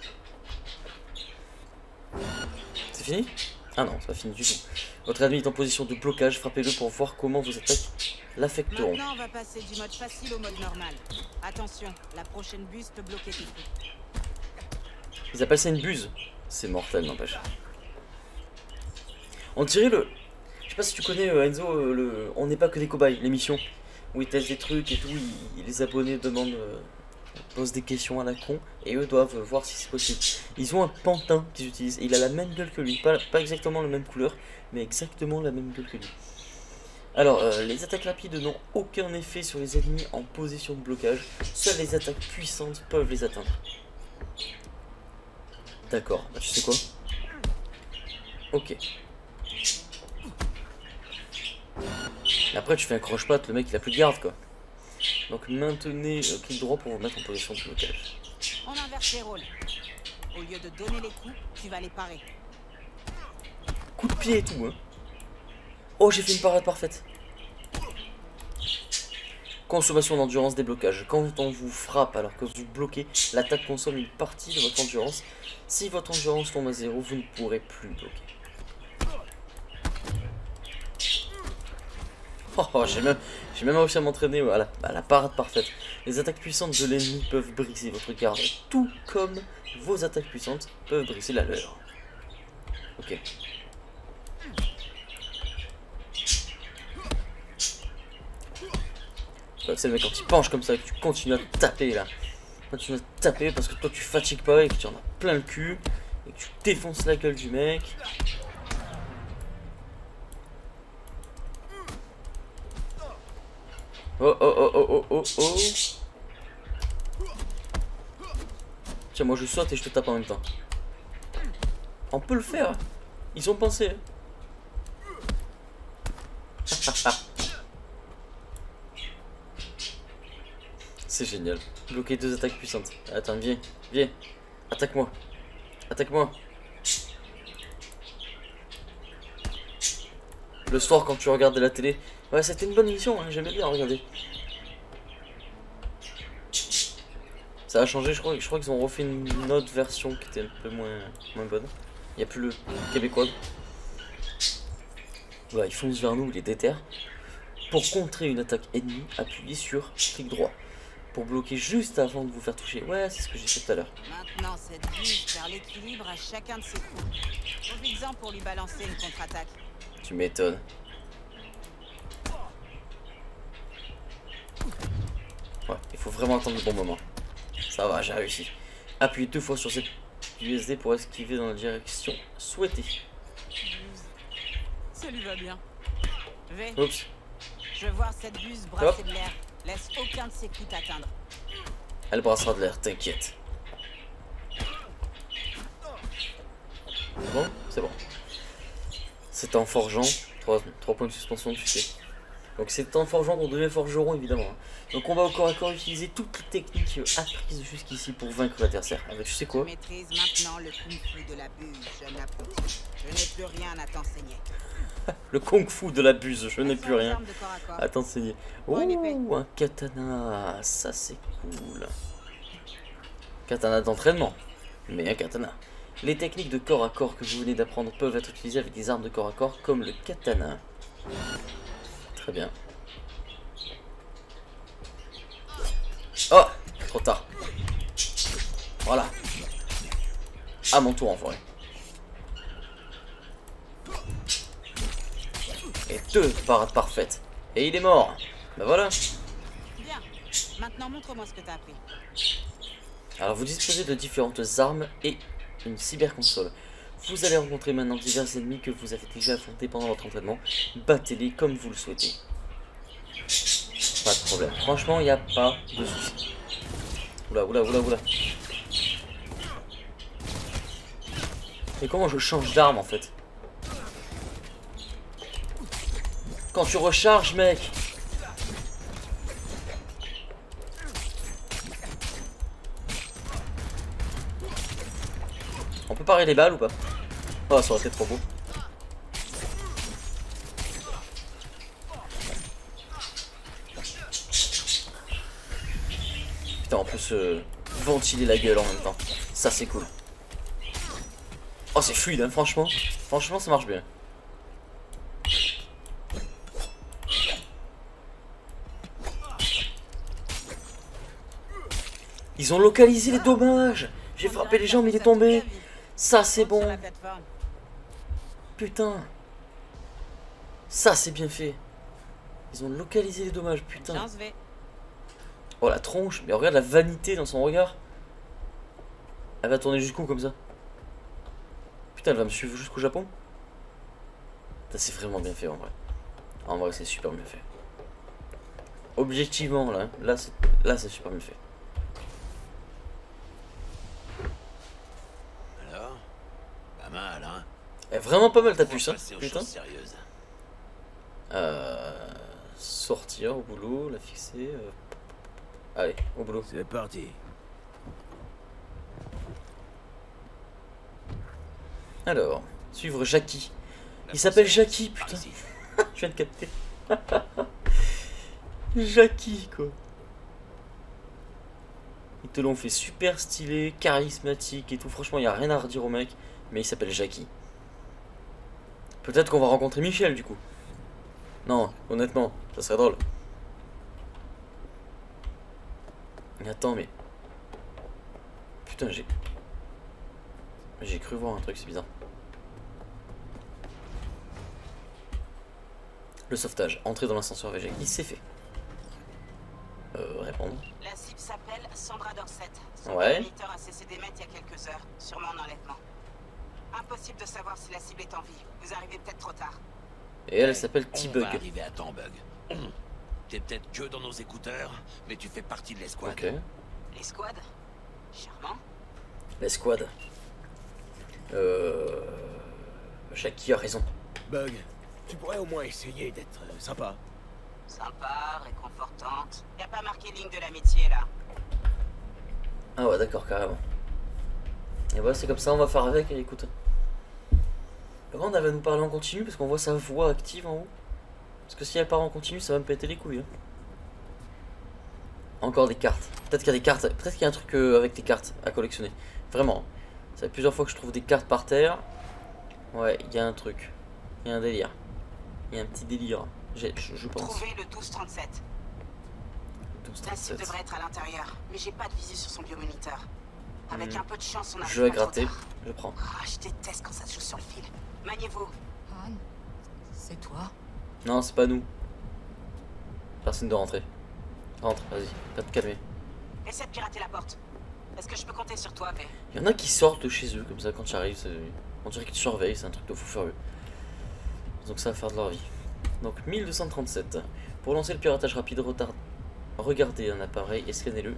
C'est fini? Ah non, c'est pas fini du tout. Votre ennemi est en position de blocage, frappez-le pour voir comment vos attaques l'affecteront. Maintenant, on va passer du mode facile au mode normal. Attention, la prochaine buse peut bloquer tes coups. Ils appellent ça une buse. C'est mortel, n'empêche. On dirait le... Je sais pas si tu connais Enzo, On n'est pas que des cobayes, l'émission. Où ils testent des trucs et tout, les abonnés demandent... posent des questions à la con et eux doivent voir si c'est possible. Ils ont un pantin qu'ils utilisent. Il a la même gueule que lui, pas exactement la même couleur, mais exactement la même gueule que lui. Alors, les attaques rapides n'ont aucun effet sur les ennemis en position de blocage. Seules les attaques puissantes peuvent les atteindre. D'accord, bah tu sais quoi? Ok. Et après tu fais un croche-patte, le mec il a plus de garde quoi. Donc maintenez clic droit pour vous mettre en position de blocage. On inverse les rôles. Au lieu de donner les coups, tu vas les parer. Coup de pied et tout hein. Oh j'ai fait une parade parfaite. Consommation d'endurance, déblocage. Quand on vous frappe alors que vous bloquez, l'attaque consomme une partie de votre endurance. Si votre endurance tombe à 0, vous ne pourrez plus bloquer. Oh, j'ai même réussi à m'entraîner à la parade parfaite. Les attaques puissantes de l'ennemi peuvent briser votre garde, tout comme vos attaques puissantes peuvent briser la leur. Ok. C'est le mec quand il penche comme ça, que tu continues à taper là. Continue à taper parce que toi tu fatigues pas et que tu en as plein le cul. Et que tu défonces la gueule du mec. Oh oh oh oh oh oh oh. Tiens moi je saute et je te tape en même temps. On peut le faire. Ils ont pensé. C'est génial. Bloquer 2 attaques puissantes. Attends, viens, viens. Attaque-moi. Attaque-moi. Le soir quand tu regardes la télé. Ouais, c'était une bonne émission, hein, j'aimais bien regarder. Ça a changé, je crois qu'ils ont refait une autre version qui était un peu moins bonne. Il n'y a plus le québécois. Ouais, il fonce vers nous, il est déter. Pour contrer une attaque ennemie, appuyez sur clic droit. Pour bloquer juste avant de vous faire toucher. Ouais, c'est ce que j'ai fait tout à l'heure. Maintenant, cette buse perd l'équilibre à chacun de ses coups. Profites-en pour lui balancer une contre-attaque. Tu m'étonnes. Ouais, il faut vraiment attendre le bon moment. Ça va, j'ai réussi. Appuyez 2 fois sur cette USD pour esquiver dans la direction souhaitée. Ça lui va bien. V. Oups. Je veux voir cette buse brasser de l'air. Laisse aucun de ses coups t'atteindre. Elle brassera de l'air, t'inquiète. Bon, c'est bon. C'est en forgeant. 3 points de suspension, tu sais. Donc c'est en forgeant qu'on devient forgeron, évidemment. Donc on va au corps à corps utiliser toutes les techniques apprises jusqu'ici pour vaincre l'adversaire. Ah bah tu sais quoi? Je maîtrise maintenant le kung-fu de la buse, jeune apprenti. Je n'ai plus rien à t'enseigner. Le kung-fu de la buse, je n'ai plus rien à t'enseigner. Oh, un katana, ça c'est cool. Katana d'entraînement, mais un katana. Les techniques de corps à corps que vous venez d'apprendre peuvent être utilisées avec des armes de corps à corps comme le katana. Très bien. Oh, trop tard. Voilà. À mon tour en forêt. Et 2 parades parfaites. Et il est mort. Bah voilà. Bien. Maintenant, montre-moi ce que t'as appris. Alors vous disposez de différentes armes et une cyberconsole. Vous allez rencontrer maintenant divers ennemis que vous avez déjà affrontés pendant votre entraînement. Battez-les comme vous le souhaitez. Pas de problème. Franchement, il n'y a pas de souci. Oula, oula, oula, oula. Et comment je change d'arme en fait? Quand tu recharges, mec. On peut parer les balles ou pas? Oh, ça aurait été trop beau. Putain, on peut se ventiler la gueule en même temps. Ça, c'est cool. Oh, c'est fluide, hein, franchement. Franchement, ça marche bien. Ils ont localisé les dommages. J'ai frappé les gens, mais il est tombé. Ça, c'est bon. Putain. Ça, c'est bien fait. Ils ont localisé les dommages, putain. Oh, la tronche. Mais regarde la vanité dans son regard. Elle va tourner jusqu'où comme ça? Putain, elle va me suivre jusqu'au Japon. Ça, c'est vraiment bien fait en vrai. En vrai, c'est super bien fait. Objectivement, là, là, c'est super bien fait. Alors, pas mal, hein? Elle est vraiment pas mal ta puce, hein, putain. Sortir au boulot, la fixer. Allez, au boulot. C'est parti. Alors, suivre Jackie. Il s'appelle Jackie, putain. Je viens de capter. Jackie, quoi. Ils te l'ont fait super stylé, charismatique et tout. Franchement, il n'y a rien à redire au mec. Mais il s'appelle Jackie. Peut-être qu'on va rencontrer Michel, du coup. Non, honnêtement, ça serait drôle. Mais attends, mais... Putain, j'ai cru voir un truc, c'est bizarre. Le sauvetage. Entrer dans l'ascenseur avec Jackie, c'est fait. Répondre. La cible s'appelle Sandra Dorset. Son Ouais. moniteur a cessé d'émettre il y a quelques heures, sûrement en enlèvement. Impossible de savoir si la cible est en vie. Vous arrivez peut-être trop tard. Et elle s'appelle On va T-Bug. arriver à temps, Bug. T'es peut-être que dans nos écouteurs, mais tu fais partie de l'escouade. Ok. L'escouade? Charmant. L'escouade. Jackie a raison. Bug, tu pourrais au moins essayer d'être sympa. Sympa, réconfortante. Y a pas marqué ligne de l'amitié là. Ah ouais, d'accord, carrément. Et voilà, c'est comme ça, on va faire avec, écoute. Par contre, elle va nous parler en continu parce qu'on voit sa voix active en haut. Parce que si elle parle en continu, ça va me péter les couilles. Hein. Encore des cartes. Peut-être qu'il y a des cartes, peut-être qu'il y a un truc avec des cartes à collectionner. Vraiment. Ça fait plusieurs fois que je trouve des cartes par terre. Ouais, il y a un truc. Il y a un délire. Il y a un petit délire. Je pense. Trouvez le 1237. 1237. La cible devrait être à l'intérieur, mais j'ai pas de visu sur son biomoniteur. Avec un peu de chance, on arrive. Je vais pas trop gratter. tard. Je prends. Ah, je déteste quand ça se joue sur le fil. Maniez-vous. Han, c'est toi? Non, c'est pas nous. Personne de rentrer. Rentre, vas-y. Pas de te calmer. Essaie de pirater la porte. Est-ce que je peux compter sur toi, P? Il y en a qui sortent de chez eux comme ça quand tu arrives. On dirait qu'ils te surveillent, c'est un truc de fou furieux. Donc ça va faire de leur vie. Donc 1237. Pour lancer le piratage rapide, regardez un appareil et scannez-le.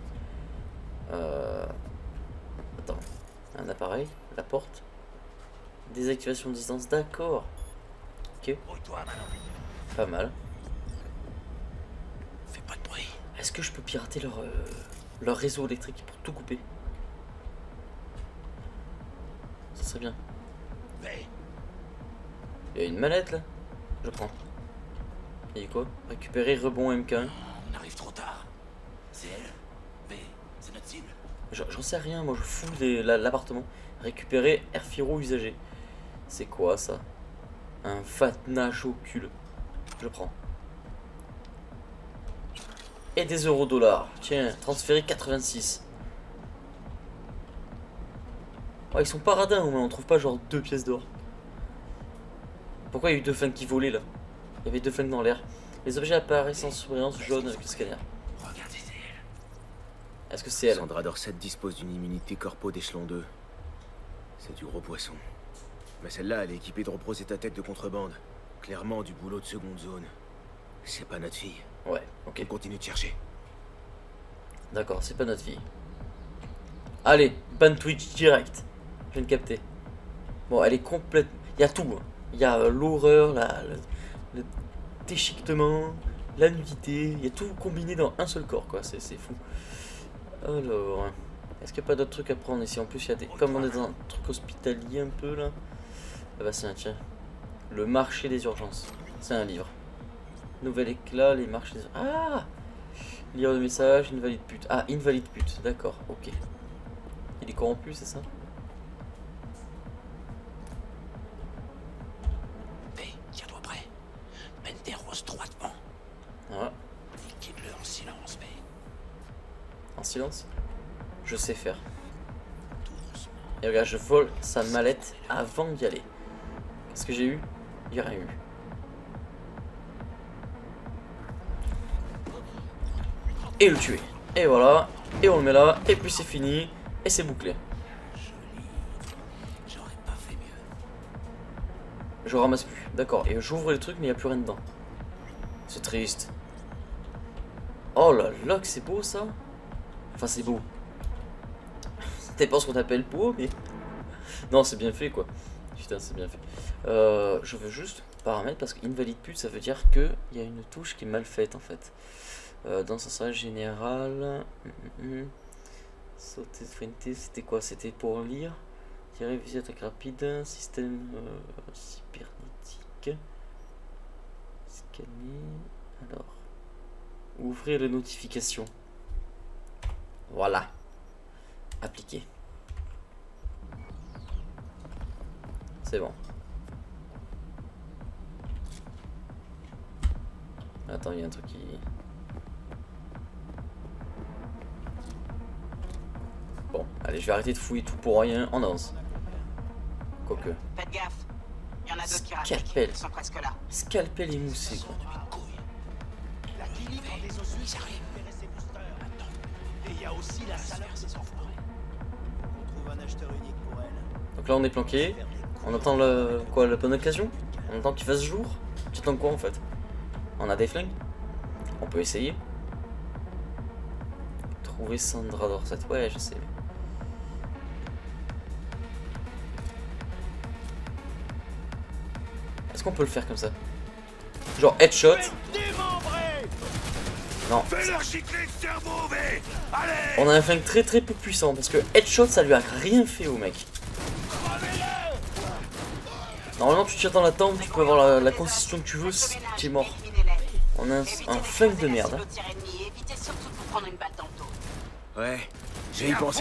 Attends. Un appareil, la porte. Désactivation de distance, d'accord. Ok. Pas mal. Fais pas de bruit. Est-ce que je peux pirater leur réseau électrique pour tout couper? Ça serait bien. Mais... Il y a une mallette là. Je prends. Et quoi? Récupérer rebond MK1. On arrive trop tard. C'est elle? Mais c'est notre cible. J'en sais rien, moi je fous l'appartement. Récupérer Airfiro usagé. C'est quoi ça? Un fatnage au cul. Je prends. Et des euros-dollars. Tiens, transférer 86. Oh, ils sont pas radins au moins, on trouve pas genre 2 pièces d'or. Pourquoi il y a eu 2 flingues qui volaient là? Il y avait 2 flingues dans l'air. Les objets apparaissent en surbrillance jaune avec le scanner. Regardez, c'est elle. Est-ce que c'est elle? Sandra Dorset dispose d'une immunité corpo d'échelon 2. C'est du gros poisson. Mais celle-là, elle est équipée de reposer ta tête de contrebande. Clairement du boulot de seconde zone. C'est pas notre fille. Ouais, ok. On continue de chercher. D'accord, c'est pas notre fille. Allez, ban Twitch direct. Je viens de capter. Bon, elle est complète. Il y a tout. Hein. Il y a l'horreur, le déchiquetement, la nudité. Il y a tout combiné dans un seul corps, quoi. C'est fou. Alors, est-ce qu'il n'y a pas d'autres trucs à prendre ici? En plus, il y a des. Comme on est dans un truc hospitalier un peu là. Ah bah, c'est un tiens. Le marché des urgences. C'est un livre. Nouvel éclat, les marchés des... Ah! Lire le message, invalide pute. Ah, invalide pute, d'accord, ok. Il est corrompu, c'est ça? Tiens-toi prêt. Mène tes roses droitement. Voilà. Liquide-le en silence, mais... En silence? Je sais faire. Et regarde, je vole sa mallette avant d'y aller. Qu'est-ce que j'ai eu? Il n'y a rien eu. Et le tuer. Et voilà. Et on le met là. Et puis c'est fini. Et c'est bouclé. J'aurais pas fait mieux. Je ramasse plus. D'accord. Et j'ouvre les trucs mais il n'y a plus rien dedans. C'est triste. Oh là là que c'est beau ça. Enfin c'est beau. C'était pas ce qu'on appelle beau mais... Non c'est bien fait quoi. Putain c'est bien fait. Je veux juste paramètres parce qu'invalide pute ça veut dire qu'il y a une touche qui est mal faite en fait. Dans son sens général, sauter, sprinter, c'était quoi? C'était pour lire, tirer, viser, attaque rapide, système cybernétique, scanner, alors, ouvrir les notifications, voilà, appliquer, c'est bon. Attends, il y a un truc qui... Bon, allez, je vais arrêter de fouiller tout pour rien. On avance. Quoique. Faites gaffe. Il y en a d'autres qui Scalpel. raffiquent. Ils sont presque là. Scalpel émoussé, quoi. La clinique en des ossus récupérer ses boosters. Et il y a aussi la salope de ses enfants. On trouve un acheteur unique pour elle. Donc là, on est planqué. On attend le... quoi, la bonne occasion? On attend qu'il fasse jour? Tu attends quoi, en fait? On a des flingues? On peut essayer. Trouver Sandra Dorset. Ouais, je sais. Est-ce qu'on peut le faire comme ça? Genre headshot? Non. On a un flingue très très peu puissant parce que headshot ça lui a rien fait au mec. Normalement tu tires dans la tempe, tu peux avoir la constitution que tu veux, tu es mort. On a un flingue de merde. Ouais, j'ai y pensé.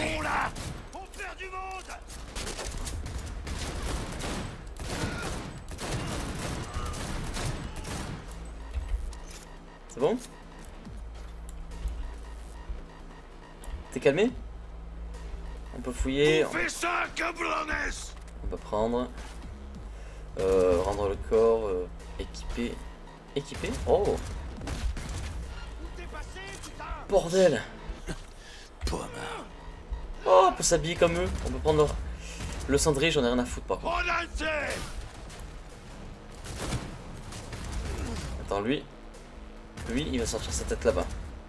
C'est bon? T'es calmé? On peut fouiller. On peut prendre. Rendre le corps. Équiper. Équiper? Oh! Bordel! Oh, on peut s'habiller comme eux. On peut prendre le cendrier, j'en ai rien à foutre par contre. Attends, lui, il va sortir sa tête là-bas.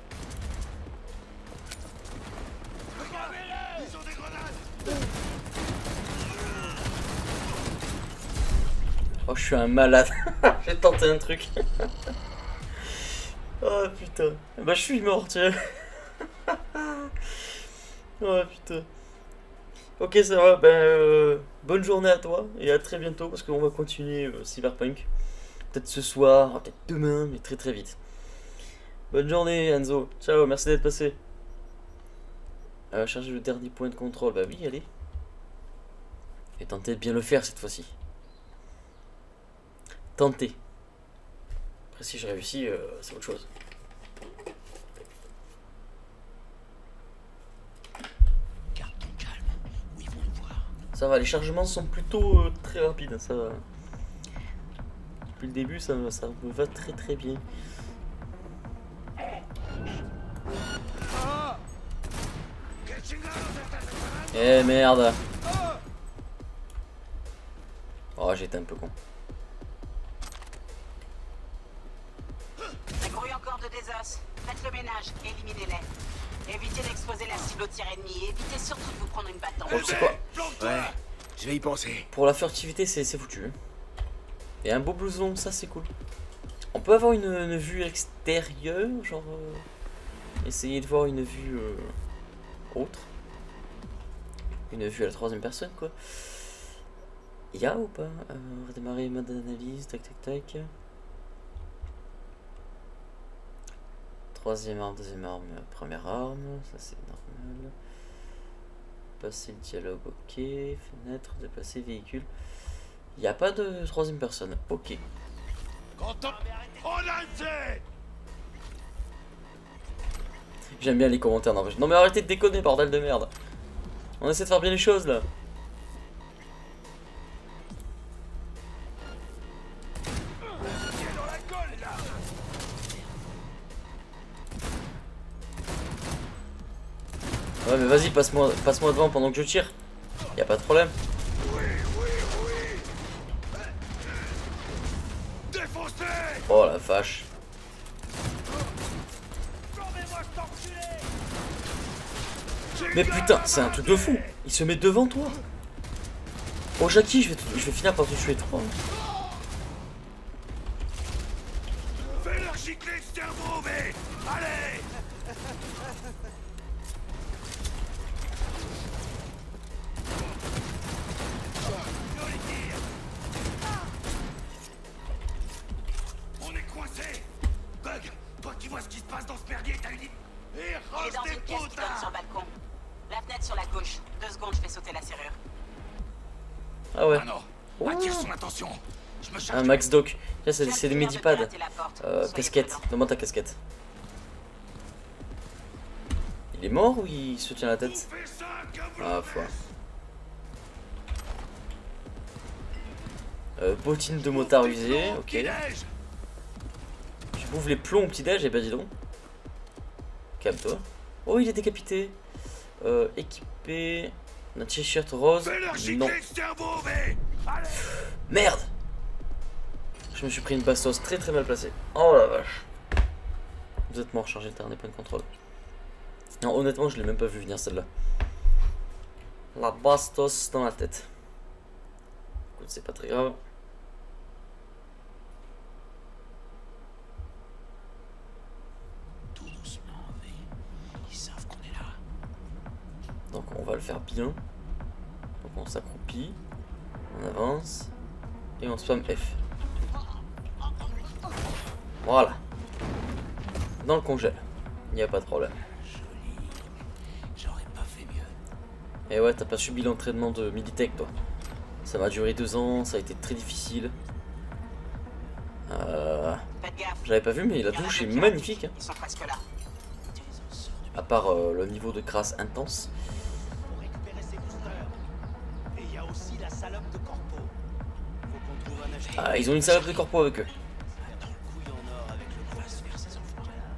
Oh, je suis un malade. J'ai tenté un truc. Oh putain. Bah, je suis mort, tiens. Oh putain. Ok, ça va. Ben, bonne journée à toi et à très bientôt parce qu'on va continuer Cyberpunk. Peut-être ce soir, peut-être demain, mais très très vite. Bonne journée, Enzo. Ciao, merci d'être passé. Charger le dernier point de contrôle. Bah oui, allez. Et tentez de bien le faire cette fois-ci. Tentez. Après, si je réussis, c'est autre chose. Ça va, les chargements sont plutôt très rapides, ça va. Depuis le début, ça me va très très bien. Eh merde. Oh, j'étais un peu con. Ça grouille encore de désos. Faites le ménage, éliminez-les. Évitez d'exposer la cible au tir ennemi et évitez surtout de vous prendre une batte dans le Oh, c'est quoi? Ouais, je vais y penser. Pour la furtivité, c'est foutu. Et un beau blouson, ça c'est cool. On peut avoir une vue extérieure, genre... essayer de voir une vue autre. Une vue à la troisième personne, quoi. Y'a ou pas redémarrer mode d'analyse, tac tac tac. Troisième arme, deuxième arme, première arme, ça c'est normal. Passer le dialogue, ok. Fenêtre, déplacer véhicule. Il n'y a pas de troisième personne, ok. J'aime bien les commentaires, non mais arrêtez de déconner, bordel de merde. On essaie de faire bien les choses là. Ouais mais vas-y, passe-moi devant pendant que je tire. Y a pas de problème. Oh la vache. Mais putain, c'est un truc de fou. Il se met devant toi. Oh Jackie, je vais finir par te tuer toi. Fais leur gicler le cerveau, mais allez. On est coincé. Bug, toi qui vois ce qui se passe dans ce merdier, t'as une idée? Il est dans une pièce qui donne sur le balcon. La fenêtre sur la gauche. 2 secondes, je fais sauter la serrure. Ah ouais. Attire son attention. Un Max Doc. Là c'est des Medipads. Casquette. Demande ta casquette. Il est mort ou il se tient la tête? Ah foi. Bottine de motard usée, ok. Tu bouffes les plombs au petit-déj, et ben dis donc. Calme-toi. Oh, il est décapité. Équipé. Un t-shirt rose. Non. Merde. Je me suis pris une bastos très très mal placée. Oh la vache. Vous êtes mort, chargé le terrain des points de contrôle. Non, honnêtement, je l'ai même pas vu venir celle-là. La bastos dans la tête. Écoute, c'est pas très grave. Tout doucement, ils savent qu'on est là. Donc on va le faire bien. Donc on s'accroupit, on avance et on spam F. Voilà. Dans le congèle. Il n'y a pas de problème. Joli. J'aurais pas fait mieux. Et ouais, t'as pas subi l'entraînement de Militech toi. Ça m'a duré 2 ans, ça a été très difficile. J'avais pas vu mais la douche est magnifique. Hein. Ils sont presque là. À part le niveau de crasse intense. Pour récupérer ces boosters. Et il y a aussi la salope de corpo. Faut qu'on trouve un acheteur. Ah, ils ont une salope de corpo avec eux. Dans le couille en or avec le gros vers ces enfoirés-là.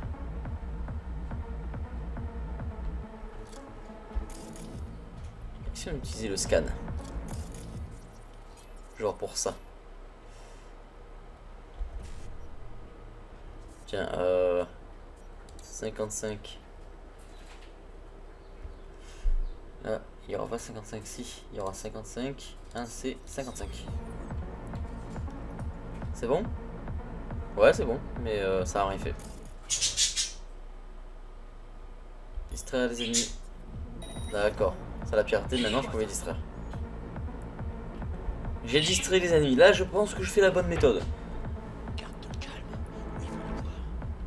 Si on utilisait le scan. Genre pour ça. Tiens, 55. Là, il y aura pas 55 si. Il y aura 55. 1C, 55. C'est bon? Ouais, c'est bon, mais ça a rien fait. Distraire les ennemis. D'accord, ça l'a piraté, maintenant je pouvais distraire. J'ai distrait les ennemis, là je pense que je fais la bonne méthode. Garde ton calme, ou ils vont le voir.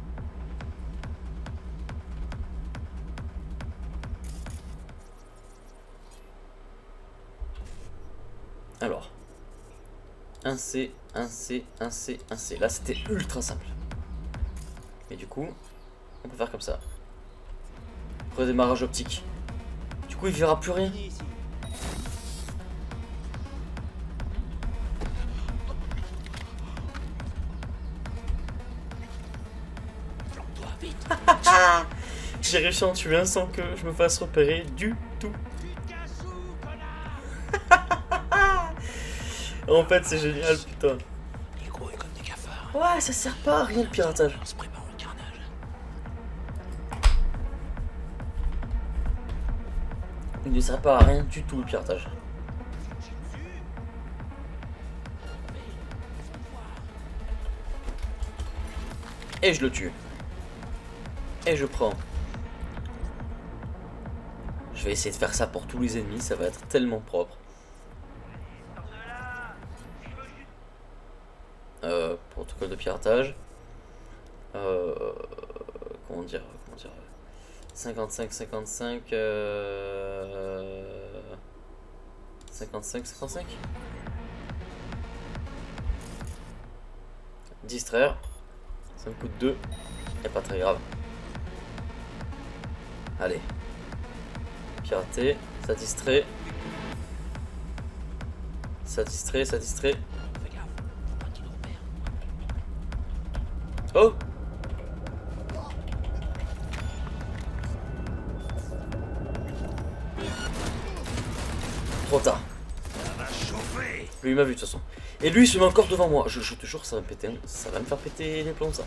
Alors, 1C, 1C, 1C, 1C. Là c'était ultra simple. Et du coup, on peut faire comme ça. Redémarrage optique. Du coup il verra plus rien. J'ai réussi à en tuer un sans que je me fasse repérer du tout. En fait, c'est génial, putain. Ouais, ça sert pas à rien le piratage. Il ne sert pas à rien du tout le piratage. Et je le tue. Et je prends. Je vais essayer de faire ça pour tous les ennemis, ça va être tellement propre. Protocole de piratage. Comment dire 55, 55. 55, 55. Distraire. Ça me coûte 2. Et pas très grave. Allez. Pirater. Ça distrait. Ça distrait, ça distrait. Oh! Trop tard. Lui il m'a vu de toute façon. Et lui il se met encore devant moi. Je te jure ça va me péter. Ça va me faire péter les plombs ça.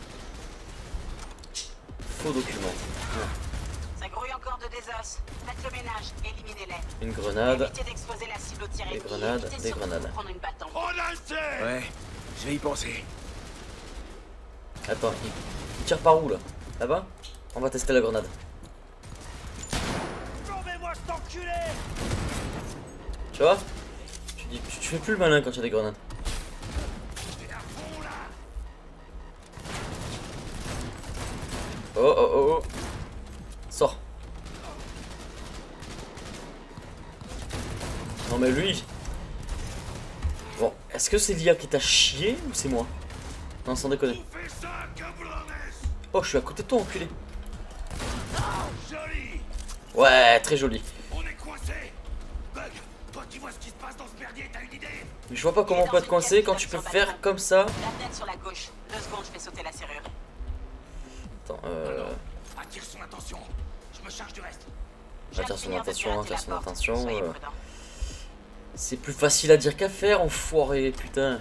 Faux document. Ça grouille encore de désos. Faites le ménage, éliminez-les. Une grenade. Évitez d'exposer la cible au tir ennemi. Des grenades, Évitez des surtout grenades. de prendre une batte en Ouais, je vais y penser. Attends, il tire par où là? Là-bas? On va tester la grenade. Tu vois? Tu fais plus le malin quand il y a des grenades. Oh oh oh oh. Sors. Non mais lui. Bon, est-ce que c'est l'IA qui t'a chié ou c'est moi? Non, sans déconner. Oh, je suis à côté de toi, enculé. Ouais, très joli. Mais je vois pas comment on peut être coincé quand tu peux faire comme ça. La tête sur la gauche. 2 secondes, je fais sauter la serrure. Attends, Attire son attention. Je me charge du reste. attire son attention, attire son attention. C'est plus facile à dire qu'à faire, enfoiré, putain.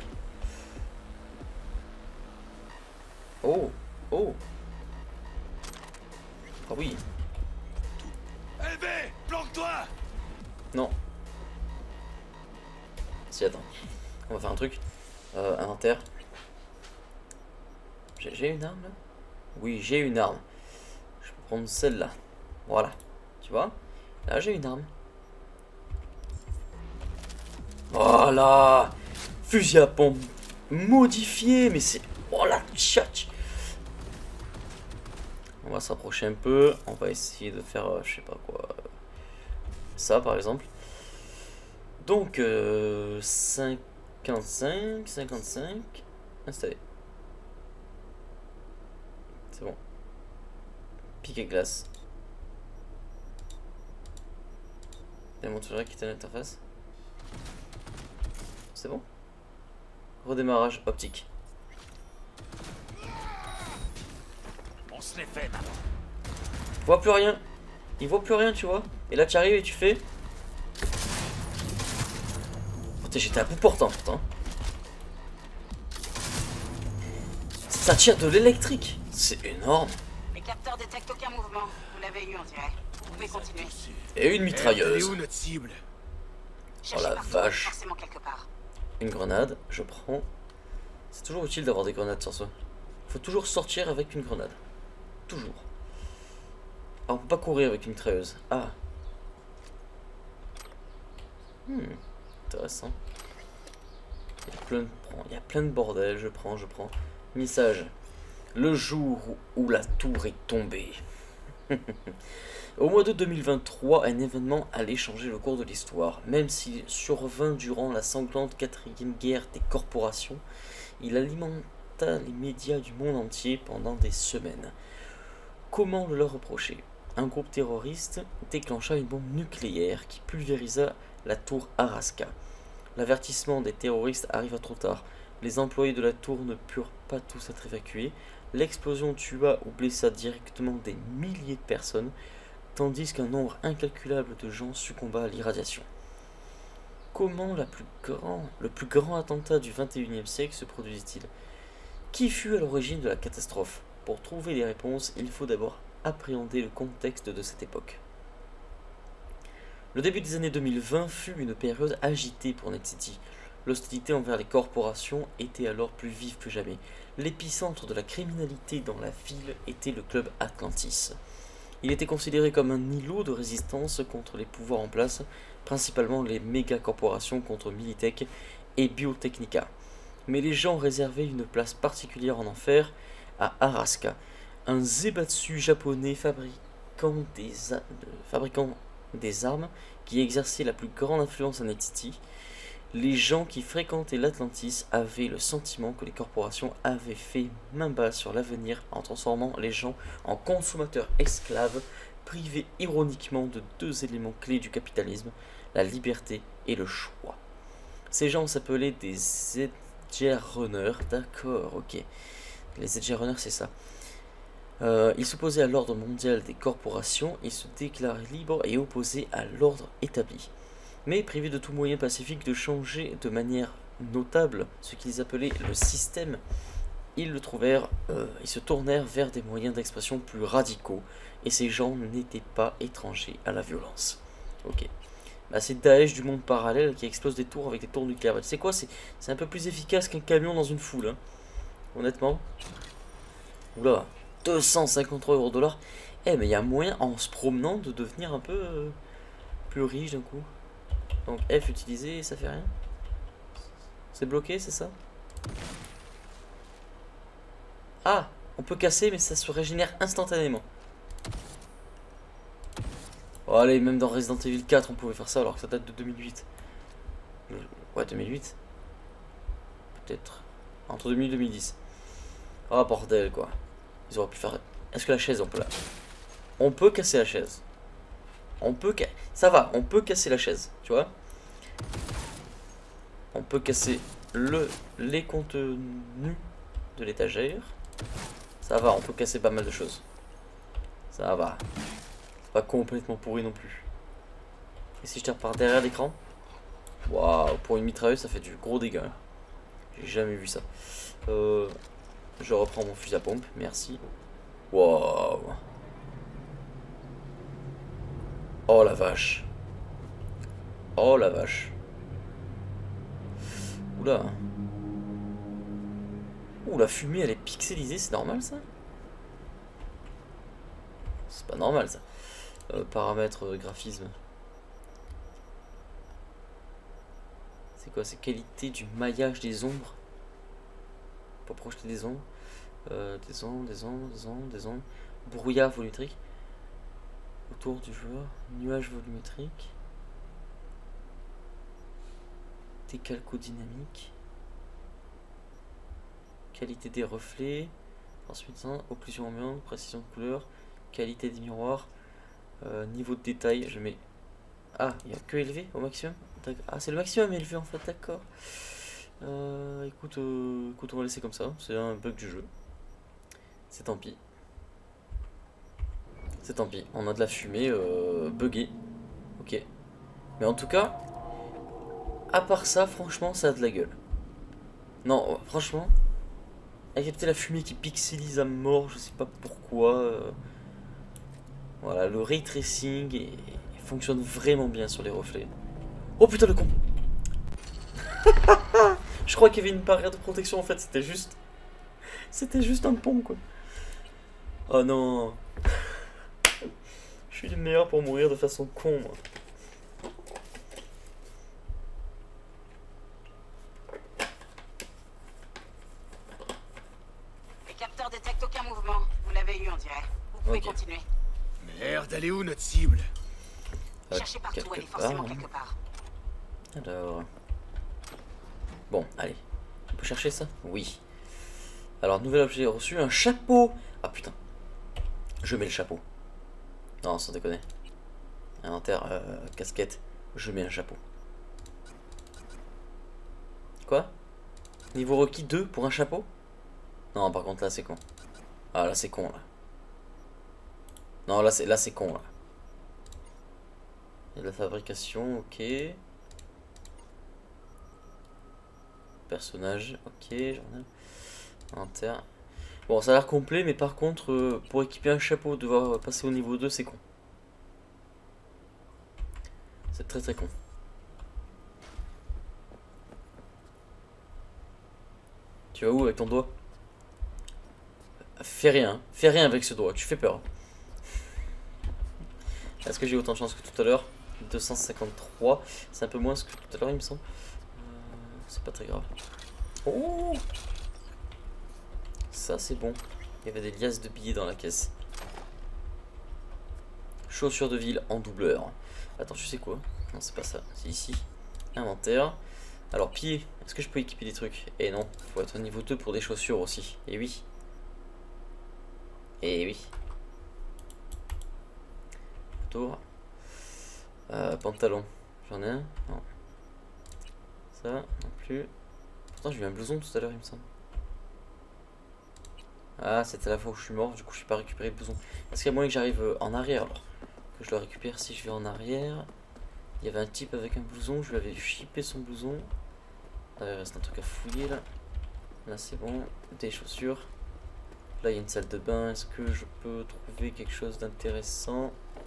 Oh, oh. Ah oui. LB, planque-toi. Non. Si, attends. On va faire un truc. Inventaire. J'ai une arme là? Oui, j'ai une arme. Je peux prendre celle-là. Voilà. Tu vois? Là, j'ai une arme. Voilà. Fusil à pompe modifié. Mais c'est... Oh la tchatch. On va s'approcher un peu. On va essayer de faire, je sais pas quoi. Ça, par exemple. Donc, 55, 55. Installé. C'est bon. Piquet glace. Démontre quitter l'interface. C'est bon. Redémarrage optique. On se les fait maintenant. Il voit plus rien. Il voit plus rien, tu vois. Et là, tu arrives et tu fais. Putain, j'étais un peu portant pourtant. Ça tire de l'électrique. C'est énorme. Les capteurs détectent aucun mouvement. Vous l'avez eu, on dirait. Vous pouvez continuer. Et une mitrailleuse. Elle est où notre cible? Oh la vache. Forcément quelque part. Une grenade, je prends. C'est toujours utile d'avoir des grenades sur soi. Faut toujours sortir avec une grenade. Toujours. Ah, on peut pas courir avec une mitrailleuse. Ah. Intéressant. Il y a plein de bordel. Je prends. Message. Le jour où la tour est tombée. Au mois d'août 2023, un événement allait changer le cours de l'histoire. Même s'il survint durant la sanglante 4e guerre des corporations, il alimenta les médias du monde entier pendant des semaines. Comment le leur reprocher? Un groupe terroriste déclencha une bombe nucléaire qui pulvérisa la tour Araska. L'avertissement des terroristes arriva trop tard. Les employés de la tour ne purent pas tous être évacués. L'explosion tua ou blessa directement des milliers de personnes, tandis qu'un nombre incalculable de gens succomba à l'irradiation. Comment le plus grand attentat du XXIe siècle se produisit-il? Qui fut à l'origine de la catastrophe? Pour trouver les réponses, il faut d'abord appréhender le contexte de cette époque. Le début des années 2020 fut une période agitée pour Night City. L'hostilité envers les corporations était alors plus vive que jamais. L'épicentre de la criminalité dans la ville était le club Atlantis. Il était considéré comme un îlot de résistance contre les pouvoirs en place, principalement les méga-corporations contre Militech et Biotechnica. Mais les gens réservaient une place particulière en enfer à Arasaka, un zaibatsu japonais fabricant des armes qui exerçait la plus grande influence à Night City. Les gens qui fréquentaient l'Atlantis avaient le sentiment que les corporations avaient fait main basse sur l'avenir en transformant les gens en consommateurs esclaves, privés ironiquement de deux éléments clés du capitalisme, la liberté et le choix. Ces gens s'appelaient des Edge Runners, d'accord, ok. Les Edge Runners, c'est ça. Ils s'opposaient à l'ordre mondial des corporations, ils se déclaraient libres et opposés à l'ordre établi. Mais privés de tout moyen pacifique de changer de manière notable ce qu'ils appelaient le système, ils se tournèrent vers des moyens d'expression plus radicaux, et ces gens n'étaient pas étrangers à la violence. Ok. Bah, c'est Daesh du monde parallèle qui explose des tours avec des tours nucléaires. Bah, tu sais quoi, c'est un peu plus efficace qu'un camion dans une foule, hein. Honnêtement. Oula, 253 €. Eh, mais il y a moyen, en se promenant, de devenir un peu plus riche d'un coup. Donc F utilisé, ça fait rien. C'est bloqué, c'est ça? Ah, on peut casser, mais ça se régénère instantanément. Oh, allez, même dans Resident Evil 4, on pouvait faire ça alors que ça date de 2008. Ouais, 2008. Peut-être. Entre 2000 et 2010. Ah, bordel, quoi. Ils auraient pu faire... Est-ce que la chaise, on peut la... On peut casser la chaise. Ça va, on peut casser la chaise, tu vois. On peut casser les contenus de l'étagère. Ça va, on peut casser pas mal de choses. Ça va. C'est pas complètement pourri non plus. Et si je tire par derrière l'écran? Waouh, pour une mitrailleuse, ça fait du gros dégât. J'ai jamais vu ça. Je reprends mon fusil à pompe, merci. Waouh. Oh la vache. Oh la vache. Oula. Ouh, la fumée elle est pixelisée, c'est normal ça? C'est pas normal ça. Paramètres, graphisme. C'est quoi? C'est qualité du maillage des ombres. Pour projeter des ombres. Des ombres. Brouillard volumétrique. Autour du joueur, nuage volumétrique, décalcodynamique, qualité des reflets, transmission, occlusion ambiante, précision de couleur, qualité des miroirs, niveau de détail, je mets... Ah, il n'y a que élevé au maximum. Ah, c'est le maximum élevé en fait, d'accord. Écoute, on va laisser comme ça, c'est un bug du jeu. C'est tant pis. C'est tant pis, on a de la fumée buggée. Ok. Mais en tout cas, à part ça, franchement, ça a de la gueule. Non, franchement, excepté la fumée qui pixelise à mort, je sais pas pourquoi. Voilà, le ray tracing fonctionne vraiment bien sur les reflets. Oh putain, le con. Je crois qu'il y avait une barrière de protection, en fait, c'était juste un pont, quoi. Oh non. Je suis le meilleur pour mourir de façon con, moi. Les capteurs détectent aucun mouvement. Vous l'avez eu, on dirait. Vous pouvez continuer. Merde, elle est où notre cible? Cherchez partout, elle est forcément quelque part. Alors... Bon, allez. On peut chercher ça? Oui. Alors, nouvel objet reçu, un chapeau. Ah putain. Je mets le chapeau. Non, sans déconner. Inventaire, casquette. Je mets un chapeau. Quoi? Niveau requis 2 pour un chapeau? Non, par contre, là, c'est con. Ah, là, c'est con, là. Non, là, c'est con, là. Il y a de la fabrication, ok. Personnage, ok. Journal. Inventaire. Bon, ça a l'air complet, mais par contre, pour équiper un chapeau, devoir passer au niveau 2, c'est con. C'est très très con. Tu vas où avec ton doigt? Fais rien avec ce doigt, tu fais peur. Est-ce que j'ai autant de chance que tout à l'heure? 253, c'est un peu moins que tout à l'heure il me semble. C'est pas très grave. Oh, ça c'est bon. Il y avait des liasses de billets dans la caisse. Chaussures de ville en doubleur. Attends, tu sais quoi? Non, c'est pas ça, c'est ici. Inventaire. Alors, pied, est-ce que je peux équiper des trucs? Eh non, faut être au niveau 2 pour des chaussures aussi. Et oui. Et oui. Tour. Pantalon. J'en ai un? Non. Ça, non plus. Pourtant, j'ai eu un blouson tout à l'heure, il me semble. Ah, c'était la fois où je suis mort, du coup, je n'ai pas récupéré le blouson. Est-ce qu'il y a moyen que j'arrive en arrière alors? Que je le récupère si je vais en arrière. Il y avait un type avec un blouson, je lui avais chippé son blouson. Là, il reste un truc à fouiller là. Là, c'est bon. Des chaussures. Là, il y a une salle de bain. Est-ce que je peux trouver quelque chose d'intéressant?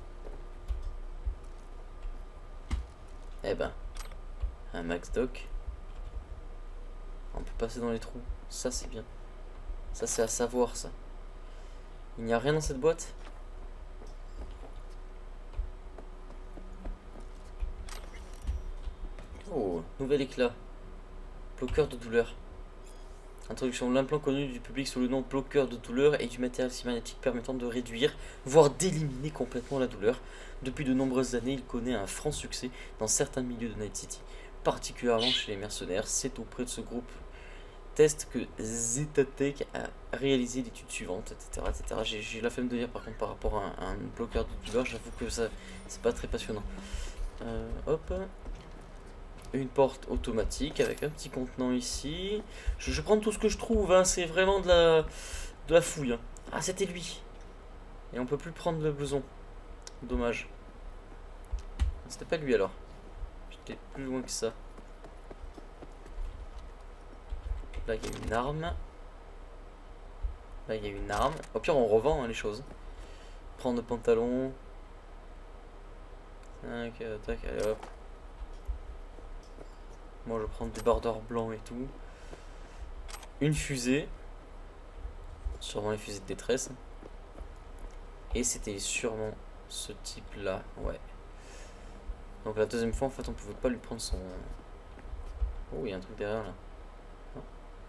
Eh ben, un Max Doc. On peut passer dans les trous. Ça, c'est bien. Ça, c'est à savoir, ça. Il n'y a rien dans cette boîte? Oh, nouvel éclat. Bloqueur de douleur. Introduction de l'implant connu du public sous le nom de bloqueur de douleur et du matériel cybernétique permettant de réduire, voire d'éliminer complètement la douleur. Depuis de nombreuses années, il connaît un franc succès dans certains milieux de Night City, particulièrement chez les mercenaires. C'est auprès de ce groupe test que Zetatech a réalisé l'étude suivante, etc. etc. J'ai la flemme de lire par contre par rapport à un bloqueur de douleur, j'avoue que ça c'est pas très passionnant. Hop. Une porte automatique avec un petit contenant ici. Je prends tout ce que je trouve, hein. C'est vraiment de la fouille. Hein. Ah, c'était lui. Et on peut plus prendre le blouson. Dommage. C'était pas lui alors. J'étais plus loin que ça. Là, il y a une arme. Là, il y a une arme. Au pire, on revend hein, les choses. Prendre le pantalon. Tac, tac, allez hop. Moi, je vais prendre des bordeurs blancs et tout. Une fusée. Sûrement les fusées de détresse. Et c'était sûrement ce type-là. Ouais. Donc la deuxième fois, en fait, on pouvait pas lui prendre son... Oh, il y a un truc derrière, là. Non.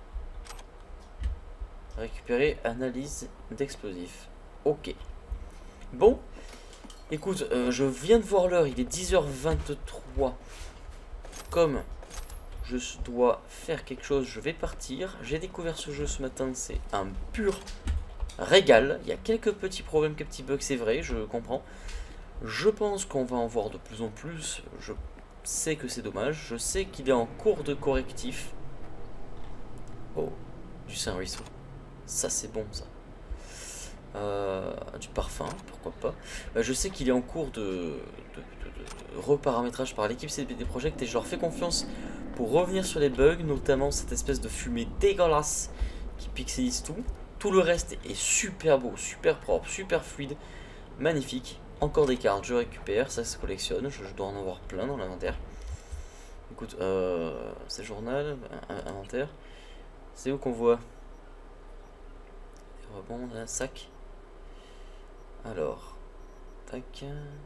Récupérer analyse d'explosifs. Ok. Bon. Écoute, je viens de voir l'heure. Il est 10h23. Comme... je dois faire quelque chose, je vais partir. J'ai découvert ce jeu ce matin, c'est un pur régal. Il y a quelques petits problèmes, quelques petits bugs, c'est vrai, je comprends. Je pense qu'on va en voir de plus en plus. Je sais que c'est dommage. Je sais qu'il est en cours de correctif. Oh, du Saint-Ruisseau. Ça, c'est bon, ça. Du parfum, pourquoi pas. Je sais qu'il est en cours de reparamétrage par l'équipe CDPD Project et je leur fais confiance pour revenir sur les bugs, notamment cette espèce de fumée dégueulasse qui pixelise tout. Tout le reste est super beau, super propre, super fluide, magnifique. Encore des cartes, je récupère, ça se collectionne, je dois en avoir plein dans l'inventaire. Écoute, c'est journal, inventaire. C'est où qu'on voit? Rebond, un sac. Alors, tac.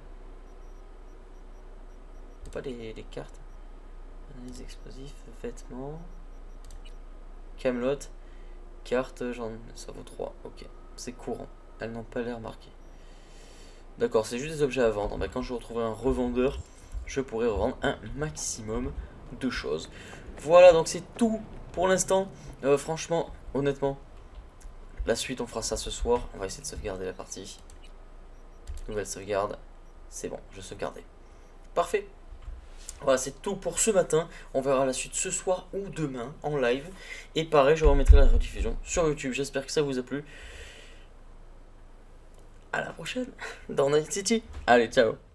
Pas les cartes. Analyse explosifs, vêtements. Camelot. Carte, ça vaut 3. Ok, c'est courant. Elles n'ont pas l'air marquées. D'accord, c'est juste des objets à vendre. Bah, quand je retrouverai un revendeur, je pourrai revendre un maximum de choses. Voilà, donc c'est tout pour l'instant. Franchement, honnêtement, la suite, on fera ça ce soir. On va essayer de sauvegarder la partie. Nouvelle sauvegarde. C'est bon, je sauvegardais. Parfait. Voilà, c'est tout pour ce matin. On verra la suite ce soir ou demain en live. Et pareil, je remettrai la rediffusion sur YouTube. J'espère que ça vous a plu. À la prochaine dans Night City. Allez, ciao.